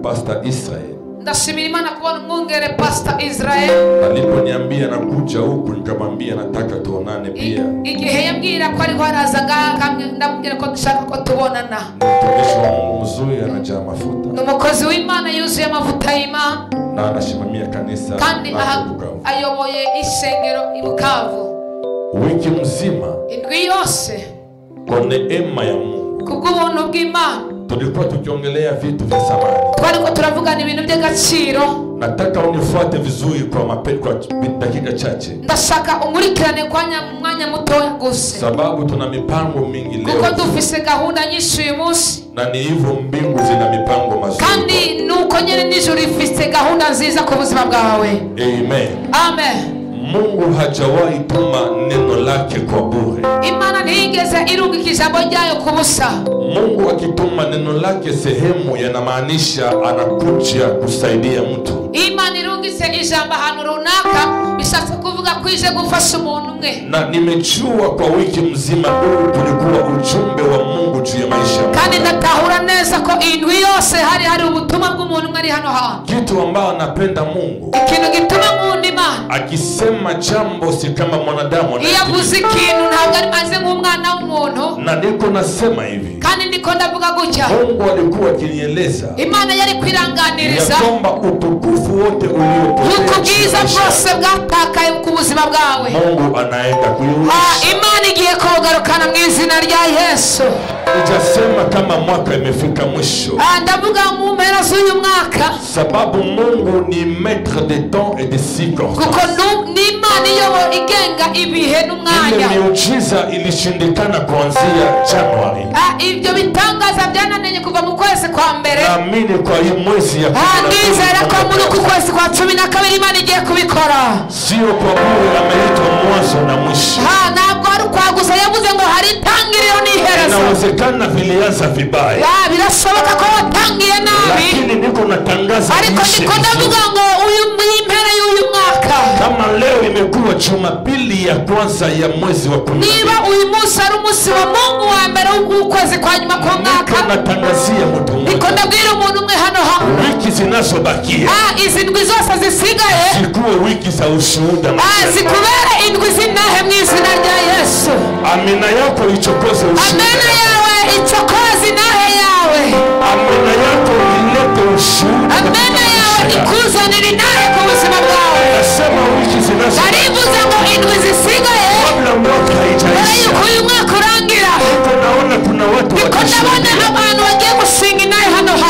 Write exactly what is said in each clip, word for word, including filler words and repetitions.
Pastor Israel. Ndashimira Imana kubona umwungere Pastor Israel. Aliponiambia nakuja huku nikamwambia nataka tuonane pia. Igihe yambwira ko ari harazaga kamwe ndamubwira ko dushaka ko tubonana. Mtumishi wa Mungu mzuri anajaa mafuta. N'umukozi w'Imana yuzuye amavuta y'Imana. Na anashimamia kanisa kandi ayoboye isengero i Bukavu. Wiki mzima indwi yose kwa neema ya Mungu kubw'ubuntu bw'Imana tulikuwa tukiongelea vitu vya samani. Twariko turavugana ibintu by'agaciro. Nataka unifuate vizuri kwa mapendo kwa dakika chache. Ndashaka umurikirane kwa mwanya muto gusa. Sababu tuna mipango mingi leo. Kuko dufise gahunda nyinshi uyu munsi. Na ni hivyo mbingu zina mipango mazuri. Kandi nuko nyene nijoro ifise gahunda nziza ku buzima bwawe. Amen. Amen. Mungu hajawahi tuma neno lake kwa bure. Imana ntigeze irungika ijambo ryayo kubusa. Mungu akituma neno lake sehemu yanamaanisha anakuja kusaidia mtu. Imana irungitse ijambo ahantu runaka bishatse kuvuga ko ije gufasha umuntu umwe. Na nimejua kwa wiki mzima huu kulikuwa ujumbe wa Mungu juu ya maisha. Kandi natahura neza ko indwi yose hari hari ubutumwa bw'umuntu umwe ari hano hano. Kitu ambao anapenda Mungu. Ikintu gituma nkunda Imana. Akisema jambo si kama mwanadamu. Yavuze ikintu ntabwo ari maze nk'umwana w'umuntu. Na niko nasema hivi. Kandi ndiko ndavuga gutya. Mungu alikuwa akinieleza. Imana yari kwiranganiriza. Ya kwamba utukufu wote uliopotea. Ubwiza bwose bwatakaye ku buzima bwawe. Mungu anaenda kuirudisha. Ah, Imana igiye kugarukana mu izina rya Yesu. Ujasema kama mwaka imefika mwisho. Ah, ndavuga mu mpera z'uyu mwaka. Sababu Mungu ni maître de temps et de cycles. Kuko ni Imana iyo igenga ibihe n'umwanya. Ile miujiza ilishindikana kuanzia Januari. Ah, ibyo bitangaza byananenye kuva mu kwezi kwa mbere. Naamini kwa hii mwezi ya Ah, ndizera ko muri ku kwezi kwa cumi na kabiri Imana igiye kubikora. Sio kwa bure ameitwa mwanzo na mwisho. Ah, ntabwo ari kwagusa yavuze ngo hari tangiriro n'iherezo. Inawezekana vilianza vibaya. Ah, birashoboka ko watangiye nabi. Lakini niko natangaza ariko niko ndavuga ngo uyu mpera y'uyu mwaka. Kama leo imekuwa Jumapili ya kwanza ya mwezi wa kumi. Niba uyu munsi ari umunsi wa Mungu wa mbere w'ukwezi kwa nyuma kwa mwaka. Niko natangazia mtu mmoja. Niko ndabwira umuntu umwe hano hano. Wiki zinazobakia. Ah, izi ndwi zose zisigaye. Zikuwe wiki za ushuhuda. Ah, zikubere indwi zinahe mu izina rya Yesu. Amina yako ichokoze ushuhuda. Amina yawe ichokoze nahe yawe. Amina yako ilete ushuhuda. Amina yawe ikuzanire nahe ku buzima bwawe. Nasema wiki zinazobakia. Karibuza ngo indwi zisigaye. Kabla mwaka haijaisha. Uyu mwaka urangira. Niko naona kuna watu watashinda. Niko abantu bagiye gusinga nahe hano ha.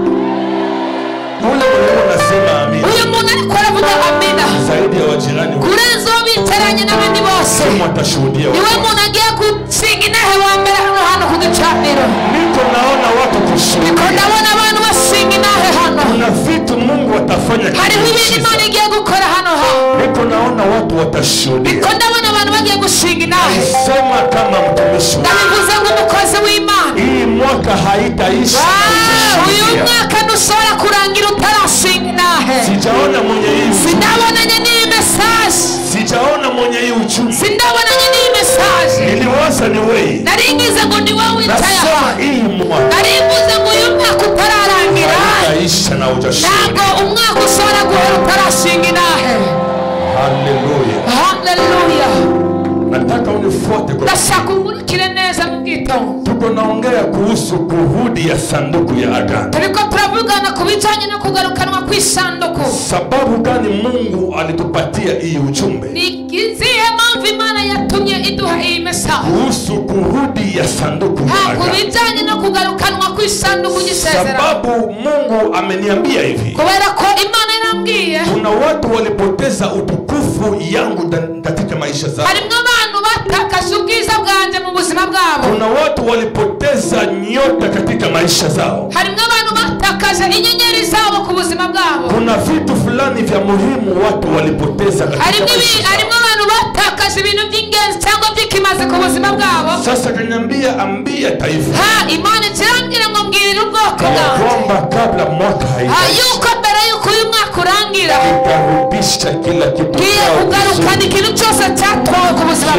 Ule mwenye unasema amina. Uyu muntu ariko aravuga amina. Zaidi ya wajirani. Kurenza biteranye n'abandi bose. Sema atashuhudia. Niwe muntu agiye gusinga nahe wa mbere hano hano ku gicaniro. Niko naona watu kushuhudia. Niko ndabona abantu basinga nahe hano. Kuna vitu Mungu atafanya. Hari ibintu Imana igiye gukora hano ha. Niko naona watu watashuhudia. Niko ndabona abantu bagiye gusinga nahe. Sema kama mtumishi. Ndabivuze ngo umukozi w'Imana. Hii mwaka haitaisha. Uyu mwaka ntushobora kurangira utarasinga nahe. Sijaona mwenye hii. Sindabonanye n'iyi message. Sijaona mwenye hii uchumi. Sindabonanye n'iyi message. Niliwaza ni wewe. Naringize ngo ni wowe wicaye aha. Nasema hii mwaka. Naringize ngo uyu mwaka utararangira. Haitaisha na utashuhudia. Ntabwo umwaka ushobora guhera utarasinga nahe. Hallelujah. Hallelujah. Nataka unifuate kwa. Ndashaka umurikire neza mu bwitonzi. Tuko naongea kuhusu kuhudi ya sanduku ya agano. Turiko turavugana ku bijanye no kugarukanwa kw'isanduku. Sababu gani Mungu alitupatia hii ujumbe? Nikizihe mpamvu Imana yatumye iduha iyi message. Kuhusu kuhudi ya sanduku ya agano. Ku bijanye no kugarukanwa kw'isanduku y'isezerano. Sababu Mungu ameniambia hivi. Kubera ko Imana irambwiye. Kuna watu walipoteza utukufu yangu katika maisha zao. Harimwo abantu batakaje ubwiza bwanje mu buzima bwabo. Kuna watu walipoteza nyota katika maisha zao. Harimwo abantu batakaje inyenyeri zabo ku buzima bwabo. Kuna vitu fulani vya muhimu watu walipoteza katika maisha zao. Harimwo abantu batakaje ibintu by'ingenzi cyangwa by'ikimaze ku buzima bwabo. Sasa kaniambia ambia taifa. Ha, Imana irangira ngo mbwirire ubwoko bwawe. Kwamba kabla mwaka haijaisha. Yuko mbere yuko uyu mwaka urangira. Nitarudisha kila kitu. Ngiye kugarukana ikintu cyose cyatowe ku buzima bwawe.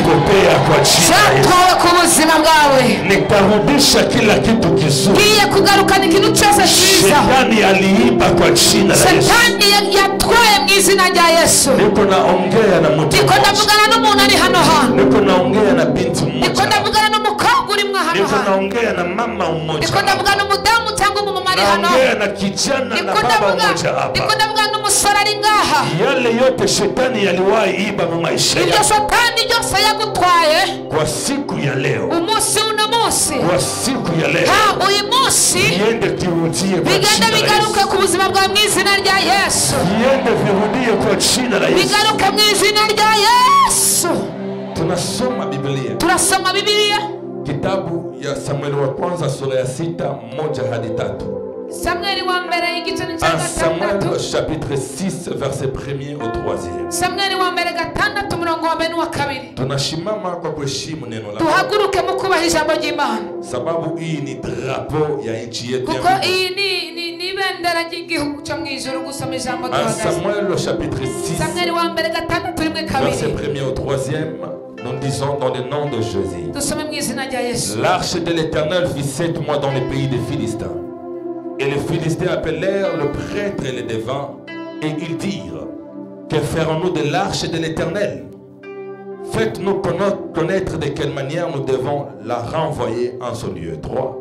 vinapotea kwa jina la Yesu. byatowe ku buzima bwawe. Nitarudisha kila kitu kizuri. Ngiye kugarukana ikintu cyose cyiza Shetani aliiba kwa jina la Yesu. Satani yatwaye mu izina rya Yesu. Niko naongea na mtu. Niko ndavugana n'umuntu ari hano hano. Niko naongea na binti mmoja. Niko ndavugana n'umukobwa uri mwa hano Niko hano. naongea na mama mmoja. Niko ndavugana n'umudamu cyangwa umumama ari hano. Naongea na kijana na baba mmoja hapa. Niko ndavugana n'umusore ari ngaha. Yale yote shetani yaliwahi iba mu maisha yako. Ibyo Satani byose yagutwaye Kwa siku ya leo. umunsi uno munsi. Kwa siku ya leo. Ha uyu munsi Yende kirudie kwa bigenda jina la bigaruka Yesu. ku buzima bwa mu izina rya Yesu. Yende virudie kwa jina la Yesu. Bigaruka mu izina rya Yesu. Tunasoma Biblia. Turasoma Biblia. Kitabu ya Samueli wa kwanza sura ya sita moja hadi tatu. Samueli wa mbere igice cya Un Samuel gatandatu. chapitre six verset premier au troisième. Samueli wa mbere gatandatu umurongo wa mbere n'uwa kabiri. Tunashimama kwa kuheshimu neno la Tuhaguruke mu kubaha ijambo ry'Imana. sababu hii ni drapo ya nchi yetu ya Kuko Mungu. iyi ni ni ni bendera ry'igihugu cyo mu ijuru gusoma ijambo Un duhagaze. Samuel chapitre six Samueli wa mbere gatandatu rimwe verset kabiri. premier au troisième, nous disons dans le nom de Jésus. Dusome mu izina rya Yesu. L'arche de l'Éternel fit sept mois dans le pays des Philistins. Et les Philistins appelèrent le prêtre et les devins, et ils dirent: que ferons-nous de l'arche de l'Éternel? Faites-nous connaître de quelle manière nous devons la renvoyer en ce lieu. trois.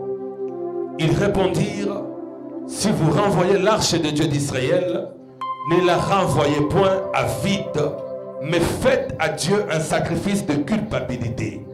Ils répondirent: si vous renvoyez l'arche de Dieu d'Israël, ne la renvoyez point à vide, mais faites à Dieu un sacrifice de culpabilité.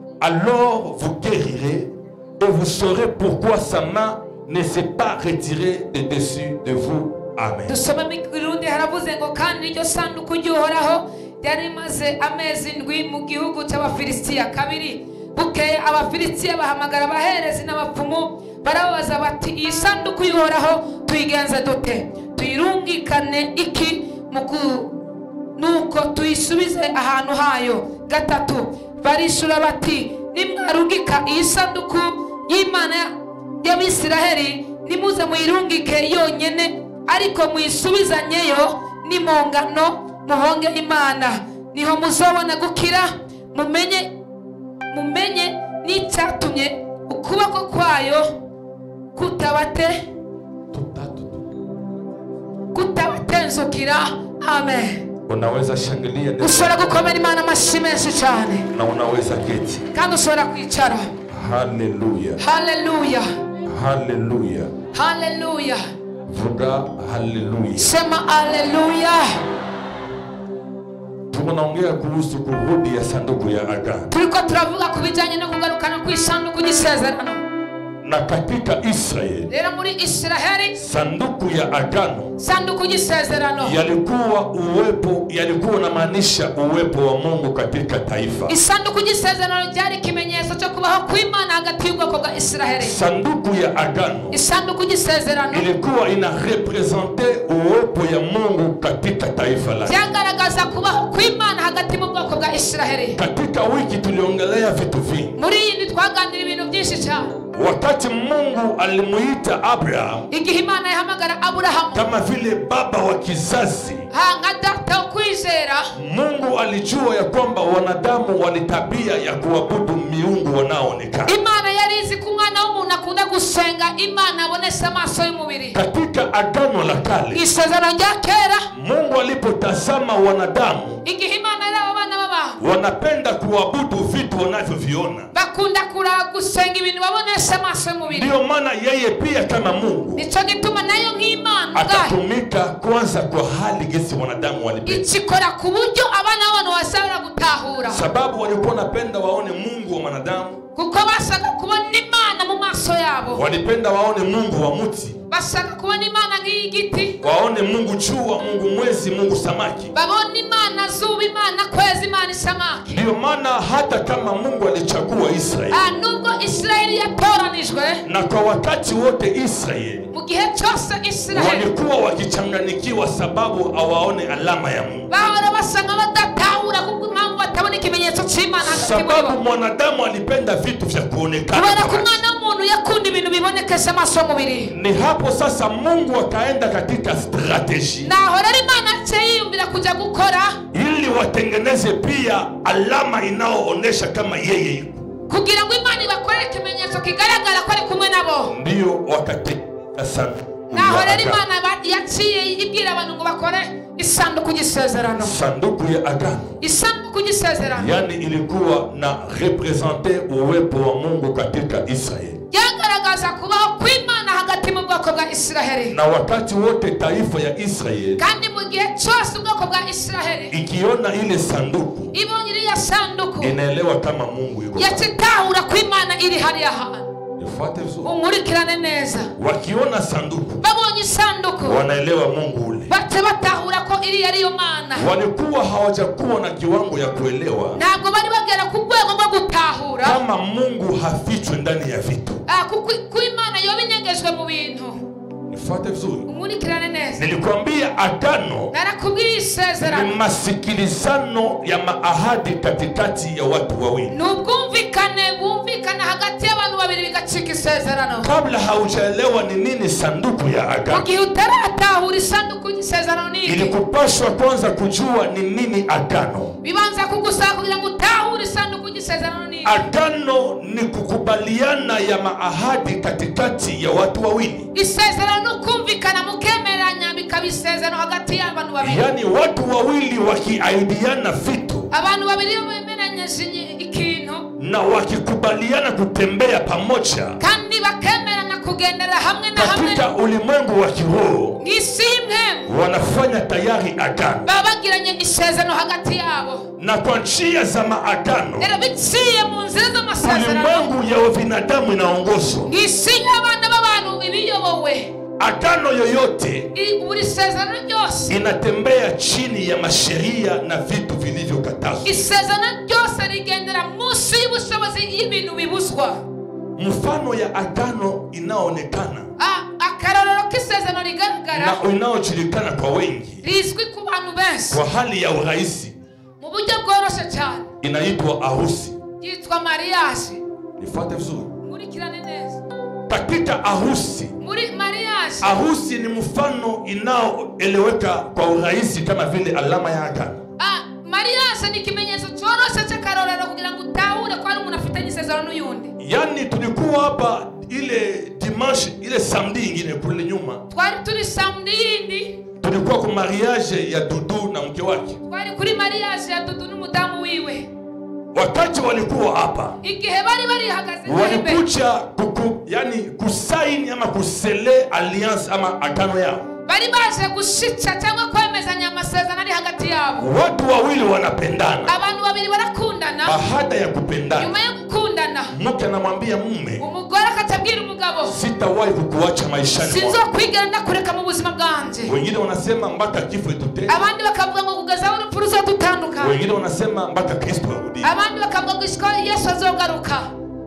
Alors vous guérirez et vous saurez pourquoi sa main ne s'est pas retirée de dessus de vous. Amen. Dusome mu Kirundi haravuze ngo kandi iryo sanduku ry'Uhoraho ryari rimaze amezi indwi mu gihugu cy'Abafilisitiya. Kabiri, bukeye Abafilisitiya bahamagara abaherezi n'abapfumu barababaza bati: iyi sanduku y'Uhoraho tuyigenze dute? Tuyirungikane iki muku nuko tuyisubize ahantu hayo? Gatatu, barishura bati: nimwarungika iyi sanduku y'Imana y'Abisiraheli nimuze muyirungike yonyene, ariko muyisubizanyeyo nimongano muhonge Imana, niho muzobona gukira, mumenye mumenye n'icyatumye ukuboko kwayo kutabate kutabatenzukira. Amen. Unaweza shangilia neno Ushobora gukomera Imana amashyi menshi cyane, na unaweza keti. kandi ushobora kwicara. Haleluya. Haleluya. Haleluya. Haleluya. Vuga haleluya. Sema haleluya. Tunaongea kuhusu kurudi ya sanduku ya agano. Turiko turavuga ku bijyanye no kugarukana ku isanduku y'isezerano. Na katika Israeli, Rero muri Israheli sanduku ya agano sanduku y'isezerano yalikuwa uwepo, yalikuwa na maanisha uwepo wa Mungu katika taifa. isanduku y'isezerano ryari ikimenyetso cyo kubaho kw'Imana hagati y'ubwoko bwa Israheli. Sanduku ya agano Isanduku y'isezerano ilikuwa ina represente uwepo ya Mungu katika taifa lake. byagaragaza kubaho kw'Imana hagati mu bwoko bwa Israheli. Katika wiki tuliongelea vitu vingi. Muri iyi twaganira ibintu byinshi cyane. Wakati Mungu alimuita Abraham, igihe Imana yahamagara Aburahamu kama vile baba wa kizazi, nka data wo kwizera, Mungu alijua ya kwamba wanadamu walitabia ya kuabudu miungu wanaoonekana. Imana yari izi ko umwana w'umuntu akunda gusenga Imana abonesa amaso y'umubiri. Katika agano la kale, isezerano rya kera, Mungu alipotazama wanadamu, igihe Imana yari abana b'abantu wanapenda kuabudu vitu wanavyoviona, bakunda kura gusenga ibintu babonesa amaso y'umubiri. ndio maana yeye pia kama Mungu Nico gituma nayo nk'Imana atatumika kwanza kwa hali gesi wanadamu walipenda, ikikora ku buryo abana b'abantu basabira gutahura, sababu walikuwa wanapenda waone Mungu wa wanadamu, kuko basaga kubona Imana mu maso yabo. walipenda waone Mungu wa muti, Basaga kubona Imana nk'igiti, waone Mungu jua, Mungu mwezi, Mungu samaki. babona Imana zuba, Imana kwezi, Imana samaki. Ndio maana hata kama Mungu alichagua Israeli, Ah, nubwo Israeli yatoranijwe, na kwa wakati wote Israeli mu gihe cyose Israeli walikuwa wakichanganikiwa sababu hawaone alama ya Mungu, bahora basanga badatahura kuko impamvu batabona ikimenyetso cy'Imana hagati muri sababu bo. mwanadamu alipenda vitu vya kuonekana. Kubera ko umwana w'umuntu yakunda ibintu bibonekesha amaso y'umubiri. Ni hapo sasa Mungu akaenda katika strategy Naho rero Imana yiyumvira kujya gukora ili watengeneze pia alama inaoonesha kama yeye yuko. Kugira ngo Imana ibakorere ikimenyetso kigaragara ko ari kumwe nabo. Ndio wakatengeneza sanduku. Naho rero Imana yaciye ibwira abantu ngo bakore isanduku y'isezerano. Sanduku ya agano. Isanduku y'isezerano. Yani ilikuwa na represente uwepo wa Mungu katika Israeli. Yagaragaza kubaho kw'Imana hagati mu bwoko bwa Israeli. Na wakati wote taifa ya Israeli, kandi mu gihe cyose ubwoko bwa Israeli ikiona ile sanduku, ibonye ile sanduku, inaelewa kama Mungu yuko. Yatahura kw'Imana iri hariya hantu. Ifuate vizuri. Umurikirane neza. Wakiona sanduku, babonye sanduku, wanaelewa Mungu ule. Bate batahura ko iri yari yo Mana. Walikuwa hawajakuwa na kiwango ya kuelewa. Ntabwo bari bagera ku rwego rwo gutahura kama Mungu hafichwe ndani ya vitu. Ah, ku Imana yoba inyegejwe mu bintu. Nifuate vizuri. Umurikirane neza. Nilikwambia agano narakubwiye isezerano ni masikilizano ya maahadi katikati ya watu wawili. Nubwumvikane bumvikana hagati y'abantu babiri bigacika isezerano. Kabla haujaelewa ni nini sanduku ya agano, ugiye utaratahura isanduku y'isezerano nini, ilikupaswa kwanza kujua ni nini agano. Bibanza kugusaba kugira ngo utahure isanduku y'isezerano nini. Agano ni kukubaliana ya maahadi katikati ya watu wawili. Isezerano kumvikana mukemeranya bikaba isezerano hagati y'abantu babiri. Yani watu wawili wakiaidiana vitu, abantu babiri bemeranya ikintu na wakikubaliana kutembea pamoja, kandi bakemerana kugendera hamwe na hamwe katika ulimwengu wa kiroho, nisimwe wanafanya tayari agano. Babagiranye isezerano hagati yabo, na kwa njia za maagano rero biciye mu nzira z'amasezerano ulimwengu ya binadamu inaongozwa. Nisinya abana b'abantu ibiyobowe. Agano yoyote buri sezerano ryose inatembea chini ya masheria na vitu vilivyokatazwa. Isezerano ryose rigendera munsi y'ubushobozi y'ibintu bibuzwa. Mfano ya agano inaonekana, ah akarorero k'isezerano rigaragara na inaojulikana kwa wengi, rizwi ku bantu benshi kwa hali ya urahisi, mu buryo bworoshe cyane, inaitwa harusi. yitwa mariage. Nifuate vizuri. Murikirane neza. Katika harusi, muri mariage, harusi ni mfano inaoeleweka kwa urahisi kama vile alama ya agano. ah mariage ni kimenyetso cyoroshye cy'akarorero kugira ngo utahure ko ari umuntu afitanye isezerano y'undi. Yani tulikuwa hapa ile dimanche ile samedi ingine kule nyuma, twari turi samedi yindi, tulikuwa kwa mariage ya Dudu na mke wake. twari kuri mariage ya Dudu n'umudamu wiwe. Wakati walikuwa hapa, igihe bari bari hagaze walikuja kuku, yani kusaini ama kusele alliance ama agano yao. Bari baje gushitsa cyangwa kwemezanya amasezerano ari hagati yabo. Watu wawili wanapendana, abantu babiri barakundana. Baada ya kupendana, nyuma ya gukundana, mke anamwambia mume, umugore akatabwira umugabo, sitawahi kukuacha maishani mwangu, sinzokwigera ndakureka mu buzima bwanje. Wengine wanasema mpaka kifo itutenge, abandi bakavuga ngo kugeza aho urupfu ruzadutandukana. Wengine wanasema mpaka Kristo arudi, abandi bakavuga ngo Yesu azogaruka.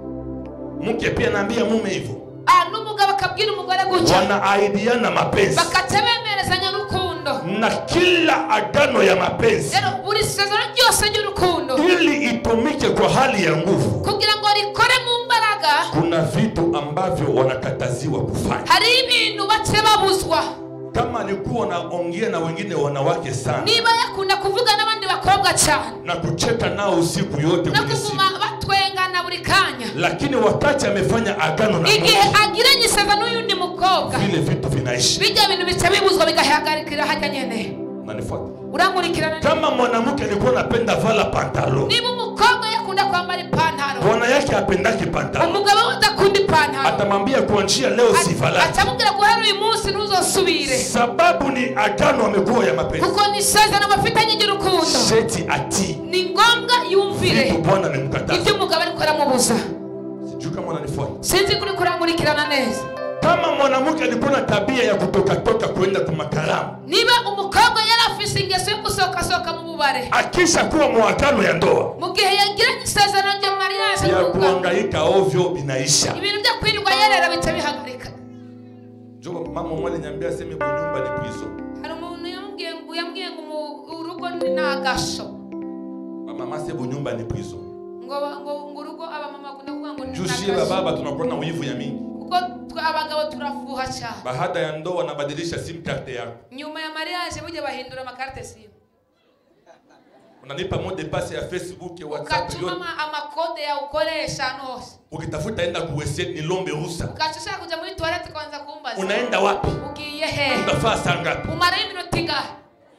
Mke pia anaambia mume hivyo. Ah, n'umugabo akabwira umugore gutya, wanaidiana mapenzi, bakatebemerezanya urukundo. Na kila agano ya mapenzi, rero buri sezerano ryose ry'urukundo, ili itumike kwa hali ya nguvu, kugira ngo rikore mu mbaraga, kuna vitu ambavyo wanakataziwa kufanya. hari ibintu bace babuzwa. Kama alikuwa naongea na wengine wanawake sana, niba yakunda kuvuga n'abandi bakobwa cyane, na kucheka nao usiku yote na kuguma batwengana buri kanya, lakini wakati amefanya agano na Mungu, igihe agiranye isezerano y'undi mukobwa, vile vitu vinaishi, bijya bintu bice bibuzwa bigahagarikira hajya nyene. Unanifuata? Uramurikirana. Kama mwanamke alikuwa anapenda vala pantalo, niba umukobwa yakunda kwambara ipantaro, bwana yake apendaki pantalo, umugabo udakunda ipantaro, atamwambia kuanzia leo sivala, atamubwira ko hari uyu munsi ntuzosubire, sababu ni agano amekuwa ya mapenzi, kuko ni isezerano bafitanye ry'urukundo. Sheti ati ni ngombwa yumvire bwana amemkataza, ibyo umugabo ariko aramubuza. Sijui kama unanifuata. Sinzi kuri kuramurikirana neza. Kama mwanamke alikuwa na tabia ya kutoka toka kwenda kwa makaramu, niba umukobwa yari afise ingeso yo gusohoka sohoka mu bubare, akisha kuwa muagano ya ndoa, mu gihe yagiranye isezerano rya mariage, ya kuhangaika ovyo binaisha, ibintu byo kwirirwa yerera bice bihagarika. Jo mama mmoja nyambia sema bunyumba ni prison. Hari umuntu yambwiye ngo yambwiye ngo urugo ni nagasho. Mama mama sema bunyumba ni prison. Ngo ngo urugo aba mama kuna kuvuga ngo ni nagasho. Jushira baba tunakuwa na wivu ya mingi. Kuko abagabo turafuha cyane. Baada ya ndoa wanabadilisha sim card yako. Nyuma ya mariage buje bahindura amakarte simu. unanipa mot de passe ya Facebook ya WhatsApp yote. ukatuma amakode ya ukoresha nose. Ukitafuta enda kuwese ni lombe ruhusa. Ukachosha kuja muri toilet kwanza kuumbaza. Unaenda wapi? Ugiye he? Utafaa saa ngapi? Umara iminota ingahe?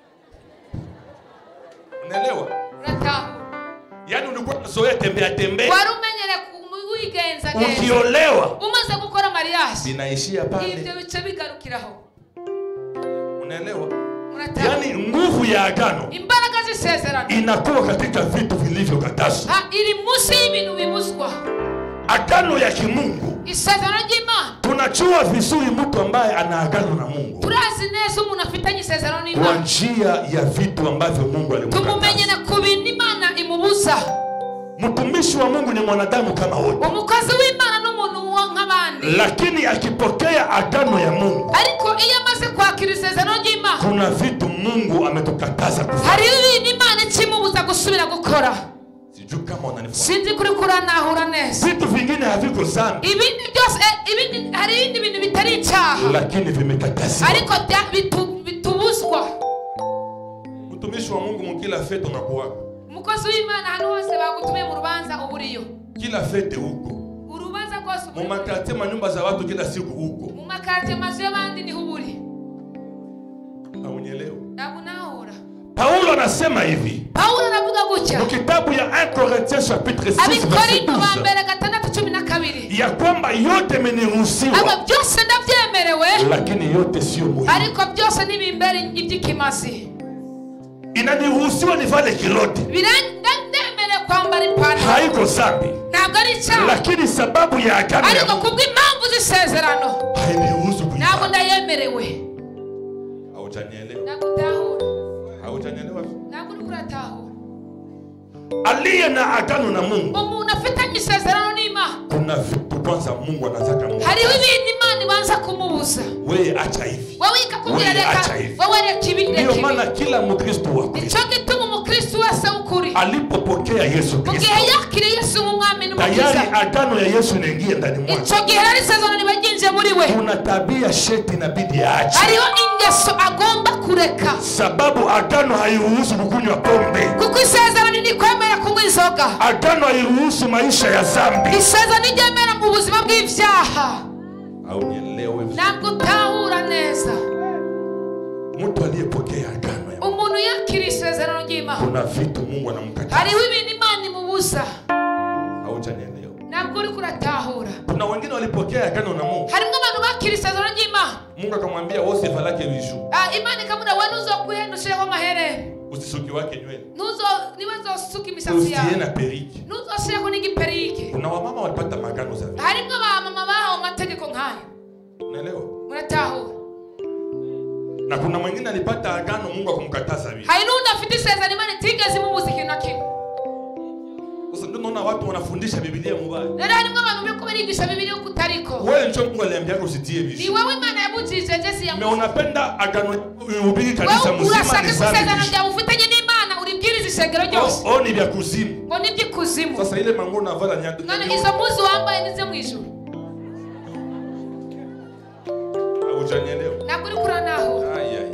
Unaelewa? Unatahu. Yaani ulikuwa unazoea tembea tembea. Wari umenyere kuigenza genza. Ukiolewa. Umaze gukora mariage. Inaishia pale. Ibyo bice bigarukiraho. Unaelewa? Unatahu. Yaani nguvu ya agano Imbaraga z'isezerano inakuwa katika vitu vilivyokatazwa. Ha, iri musi y'ibintu bibuzwa. Agano ya kimungu. Isezerano ry'Imana. Tunajua vizuri mtu ambaye ana agano na Mungu. Turazi neza umuntu afitanye isezerano n'Imana. Kwa njia ya vitu ambavyo Mungu alimkataza. Tumumenye na kubintu Imana imubuza. Mtumishi wa Mungu ni mwanadamu kama wote. Umukozi w'Imana n'umuntu nk'abandi. Lakini akipokea agano ya Mungu, ariko iyo amaze kwakira isezerano ry'Imana, kuna vitu Mungu ametukataza kufanya. hari ibintu Imana ikimubuza gusubira gukora. Sijui kama unanifuata. Sinzi kuri kuranahura neza. Vitu vingine haviko dhambi. Ibindi byose ibindi hari ibindi bintu bitari icyaha. Lakini vimekatazwa. Ariko bitu, bitubuzwa. Mtumishi wa Mungu mkila fete unakuwa. Umukozi w'Imana hano hose bagutume mu rubanza uburiyo. Kila fete huko. Urubanza rwose Mu makate manyumba za watu kila siku huko. Mu makate mazu y'abandi ni huburi. Haunielewa? Ntabwo nahura. Paulo anasema hivi. Paulo anavuga gutya. Mu kitabu ya un Corinthiens chapitre six verset douze. Ya kwamba yote imeniruhusiwa. Aba byose ndabyemerewe. Lakini yote sio muhimu. Ariko byose nibimbere iby'ikimasi. Inaniruhusiwa nivale kilote. Birandemere kwambara ipantaro. Haiko dhambi. Ntabwo ari icyaha. Lakini sababu ya agano ya ariko kubw'impamvu z'isezerano hainiruhusu kuifanya. Ntabwo ndayemerewe. Haujanielewa? Ntabwo ndahura. Haujanielewa? Ntabwo uri kuratahura. Aliye na agano na Mungu. Umuntu afitanye isezerano n'Imana. Kuna vitu kwanza Mungu anataka Mungu. Hariho ibintu Imana ibanza kumubuza. Wewe acha hivi. Wewe ikakubwira reka. Wewe reka ibindi. Ndio maana kila Mkristo wa Kristo. Icyo gituma Umukristo wese ukuri. Alipopokea Yesu Kristo. Mugihe yakiriye Yesu mu mwami n'umukiza. Tayari agano ya Yesu inaingia ndani mwake. Icyo gihe ari isezerano ribaginje muri we. Kuna tabia sheti inabidi aache. Hariho ingeso agomba kureka. Sababu agano hairuhusu kukunywa pombe. Kuko isezerano ni kwemera kunywa inzoga. Agano hairuhusu maisha ya dhambi. Isezerano ni ryemera mu buzima bw'ivyaha. Au nielewe. Ntabwo utahura neza. Mtu aliyepokea agano ya umuntu yakira isezerano ry'Imana. Kuna vitu Mungu anamkataza. Hariho ibintu Imana imubuza. Haujanielewa? Ntabwo uri kuratahura. Kuna wengine walipokea agano na Mungu. Harimo abantu bakira isezerano ry'Imana. Mungu akamwambia wose valake biju. Ah, Imana ikamubwira wewe uzokuhendushireho amaherere. Usisuki wake nywele. Nuzo niwezo suki misatsi yawe. Usiye na periki. Nuzo shireko n'igiperike. Kuna wamama walipata magano za vile. Harimo abamama bahawe amategeko nk'ayo. Unaelewa? Muratahura. Na kuna mwingine alipata agano Mungu akamkataza vile. Hari n'undi afite isezerano Imana itigeze imubuza ikintu na kimwe. Sasa ndio naona watu wanafundisha Biblia mubaya. Rero harimo abantu byo kubirigisha Biblia ukutariko. Wewe ndio Mungu aliambia usitie vile. Ni wewe Imana yabujije Jesse ya. Me unapenda agano ubiri kanisa mzima ni sana. Isezerano sana. rya ufitanye n'Imana uribwiriza isengero ryose. Oh, ni vya kuzimu. Ngo ni by'ikuzimu. Sasa ile mango na vala nyando. None izo muzi wambaye nize mu ijuru. Haujanielewa? Ntabwo uri kuranaho. Ai ai.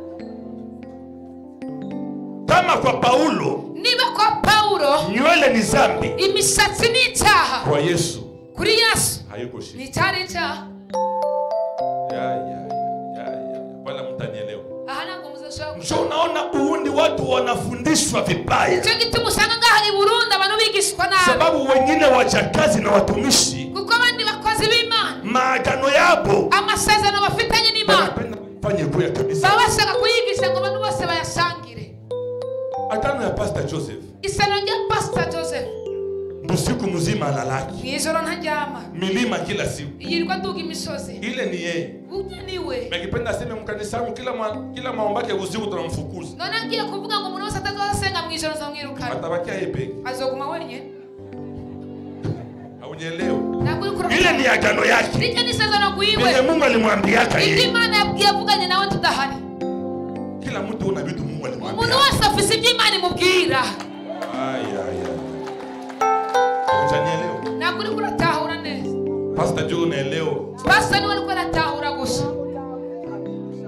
Kama kwa Paulo, niba kwa Paulo nywele ni dhambi, imisatsi ni icyaha. Kwa Yesu, kuri Yesu hayuko shida. Ni cyari icyaha. Ya ya ya ya. Wala mtanielewa. Aha ntabwo muzashaka. Msho unaona Burundi watu wanafundishwa vibaya. Cyo gituma usanga ngaha i Burundi abantu bigishwa nabi. Sababu wengine wachakazi na watumishi. Kuko abandi bakozi b'Imana. Maagano yabo. Amasezerano bafitanye n'Imana. Wanapenda kufanya kwa kabisa. Babashaka kuyigisha ngo abantu bose bayasangire. Agano ya Pastor Joseph. Isezerano rya Pastor Joseph. Usiku mzima alalaki. Nijoro ntajyama. Milima kila siku. Yirirwa duga imisozi. Ile ni yeye. Uje niwe. Mekipenda aseme mkanisa wangu kila ma, kila maombake usiku tunamfukuza. None agiye kuvuga ngo umuntu wese atazasenga mu ijoro zamwirukana. Atabakia yeye peke. Azoguma wenyine. Haunielewa? Ile ni agano yake. Nije ni isezerano kuiwe. Ile Mungu alimwambiaka yeye. Ndi Imana yavuganye nawe tudahari. Kila mtu una vitu Mungu alimwambia. Umuntu wese afise ibyo Imana imubwira. Ai ai ai. Unanielewa? Ntabwo uri kuratahura neza. Pastor Joe unaelewa? Pastor ni wari kuratahura gusa.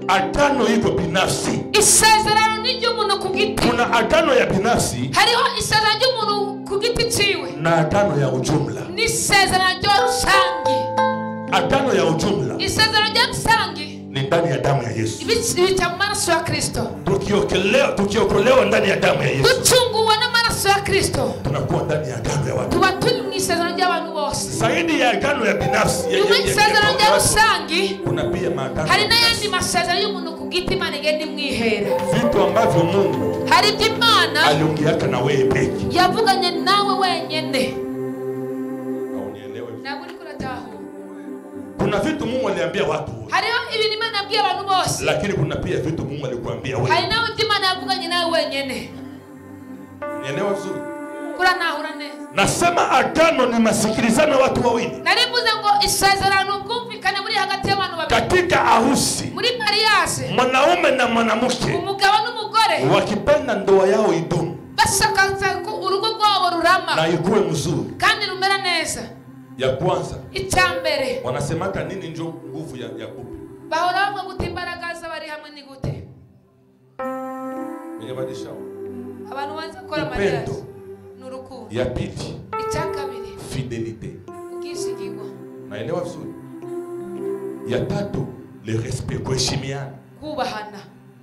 agano iko binafsi. Isezerano ni ry'umuntu ku giti. Kuna agano ya binafsi. Hariho isezerano ry'umuntu ku giti ciwe. Na agano ya ujumla. Ni isezerano rya rusangi. Agano ya ujumla. Isezerano rya rusangi. Ni ndani ya damu ya Yesu. Ibita maraso ya Kristo. Tukiokolewa, tukiokolewa ndani ya damu ya Yesu. Tuchunguwa na maraso ya Kristo. Tunakuwa ndani ya agano ya watu. Tuba turi mu isezerano ry'abantu bose. Zaidi ya agano ya binafsi. Nyuma isezerano rya rusangi. Kuna pia maagano. Hari n'ayandi masezerano y'umuntu ku giti Imana igenda imwihera. Vitu ambavyo Mungu hari ibyo Imana aliongea na wewe peke. Yavuganye nawe wenyene. Haunielewi. Ntabwo uri kurataho. Kuna vitu Mungu aliambia watu. Hariho ibintu Imana yabwiye abantu bose. Lakini kuna pia vitu Mungu alikuambia wewe. Hari nawe ibyo Imana yavuganye nawe wenyene. Nielewa vizuri. Kura nahura neza. Nasema agano ni masikilizano watu wawili. Narivuze ngo isezerano bwumvikane muri hagati y'abantu babiri. Katika harusi. Muri mariage. Mwanaume na mwanamke. Umugabo n'umugore. Wakipenda ndoa yao idumu. Bashaka ko urugo rwabo rurama. Na ikuwe mzuri. Kandi rumera neza. Ya kwanza. Icyambere. Wanasemaka nini njo nguvu ya ya kupe? Bahora bavuga guta imbaraga z'abari hamwe ni gute? Niyabadisha. Abantu banza gukora mariage. Nurukundo. Ya pili. Icyakabiri. Fidelite. Ukishigirwa. Naelewa vizuri. Ya tatu, le respect, kuheshimiana. Kubahana.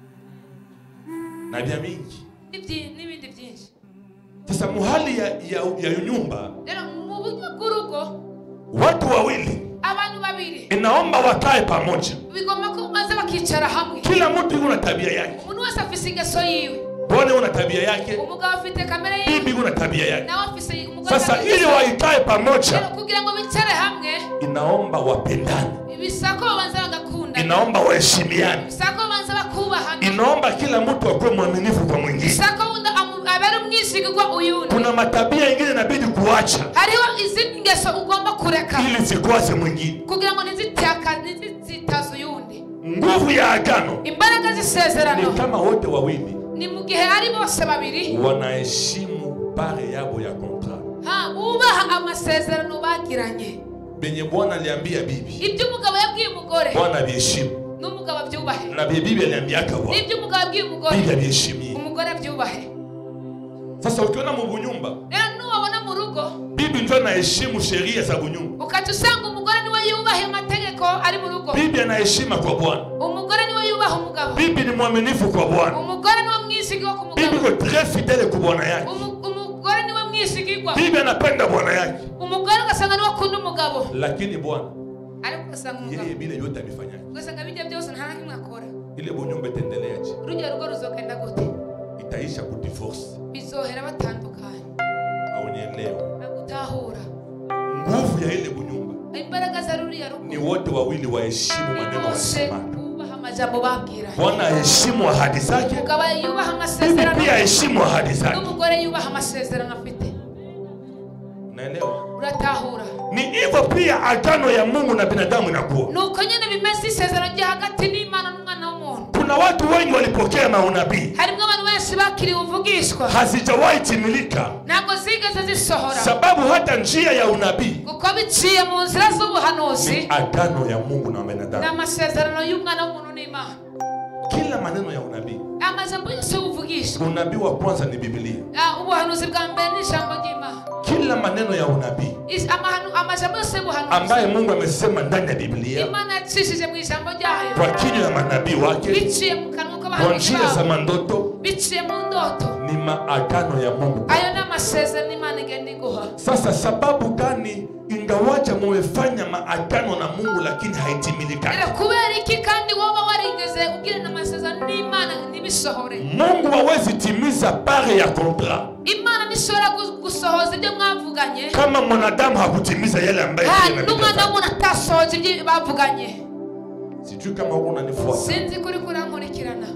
Na vya mingi. N'ibindi byinshi. Sasa muhali ya ya, ya nyumba. Rero mu buryo bw'urugo watu wawili abantu babiri inaomba wakae pamoja. Bigomba ko maze bakicara hamwe. Kila mtu yuko tabia yake. Umuntu wese afise ingeso yiwe. Bwana una tabia yake. Umugabo afite kamera yiwe. Bibi una tabia yake. Na afise umugore. Sasa ili waikae pamoja. Kugira ngo bicare hamwe. Inaomba wapendane. Ibisako banza bagakunda. Inaomba waheshimiane. Ibisako banza bakubahana. Inaomba kila mtu akuwe mwaminifu kwa mwingine. Ibisako unda abari umwisigwa uyundi. Kuna matabia ingine inabidi kuacha. Hariho izindi ngeso ugomba kureka. Ili zikwaze mwingine. Kugira ngo nizitaka nizitazo uyundi. Nguvu ya agano. Imbaraga zisezerano. Ni kama wote wawili. Ni mugihe ari bose babiri. Wanaheshimu pare yabo ya kontra. Ha, ubaha amasezerano bagiranye. Benye Bwana aliambia bibi. Ibyo umugabo yabwiye umugore. Bwana biheshimu. N'umugabo abyubahe. Na bibi aliambia akawa. Ibyo umugabo yabwiye umugore. Bibi abiheshimie. Umugore abyubahe. Sasa ukiona mu bunyumba. Rero nuwabona mu rugo. Bibi ndio anaheshimu sheria za bunyumba. Ukatusanga umugore niwe yubahe amategeko ari mu rugo. Bibi anaheshima kwa Bwana. Umugore niwe yubaha umugabo. Bibi ni mwaminifu kwa Bwana. Umugore niwe mwisigwa ku mugabo. Bibi ko très fidèle kwa bwana yake. Umugore niwe mwisigwa. Bibi anapenda bwana yake. Umugore ugasanga niwe akunda umugabo. Lakini Bwana ariko ugasanga umugabo yeye bila yote abifanya. Ugasanga bijya byose nta nakimwe akora. Ile bunyumba itendeleaje? Urujya rugo ruzogenda gute? Itaisha ku divorce. Bizohera batandukanye. Haunielewa. Na gutahura. Nguvu ya ile bunyumba. Imbaraga za ruriya rugo. Ni wote wawili waheshimu maneno wasemana. Amajambo babwira. Bwana aheshimu ahadi zake. Umugabo yubaha amasezerano. Bibi pia aheshimu ahadi zake. Umugore yubaha amasezerano afite. Naelewa? Uratahura. Ni hivyo pia agano ya Mungu na binadamu inakuwa. Nuko nyene bimeze isezerano rya hagati n'Imana n'umwana w'umuntu. Kuna watu wengi walipokea maunabii. Harimo abantu benshi bakiriye uvugishwa. Hazijawahi timilika. Ntabwo zigeze zisohora. Sababu hata njia ya unabii. Kuko biciye mu nzira z'ubuhanuzi. Ni agano ya Mungu na binadamu. Na amasezerano y'umwana w'umuntu n'Imana. Kila maneno ya unabii. Amajambo yose uvugishwa. Unabii wa kwanza ni Biblia. Ah, ubuhanuzi bwa mbere ni ijambo ry'Imana. Kila maneno ya unabii. Is amahanu amajambo yose ubuhanuzi. Ambaye Mungu amesema ndani ya Biblia. Imana yacishije mu ijambo ryayo. Kwa kinywa ya manabii wake. Biciye mu kanwa k'abahanuzi. Kwa njia za mandoto. Biciye mu ndoto. Ni maagano ya Mungu. Ayo ni amasezerano Imana igenda iguha. Sasa sababu gani ingawaje mumefanya maagano na Mungu lakini haitimiliki? Era kubera iki kandi wowe warigeze ugira na amasezerano n'Imana nibisohore? Mungu hawezi timiza pare ya kontra. Imana nishobora gusohoza ibyo mwavuganye. Kama mwanadamu hakutimiza yale ambayo yeye n'umwana w'umuntu atasohoza ibyo bavuganye. Sijui kama uko unanifuata. Sinzi kuri kurankurikirana.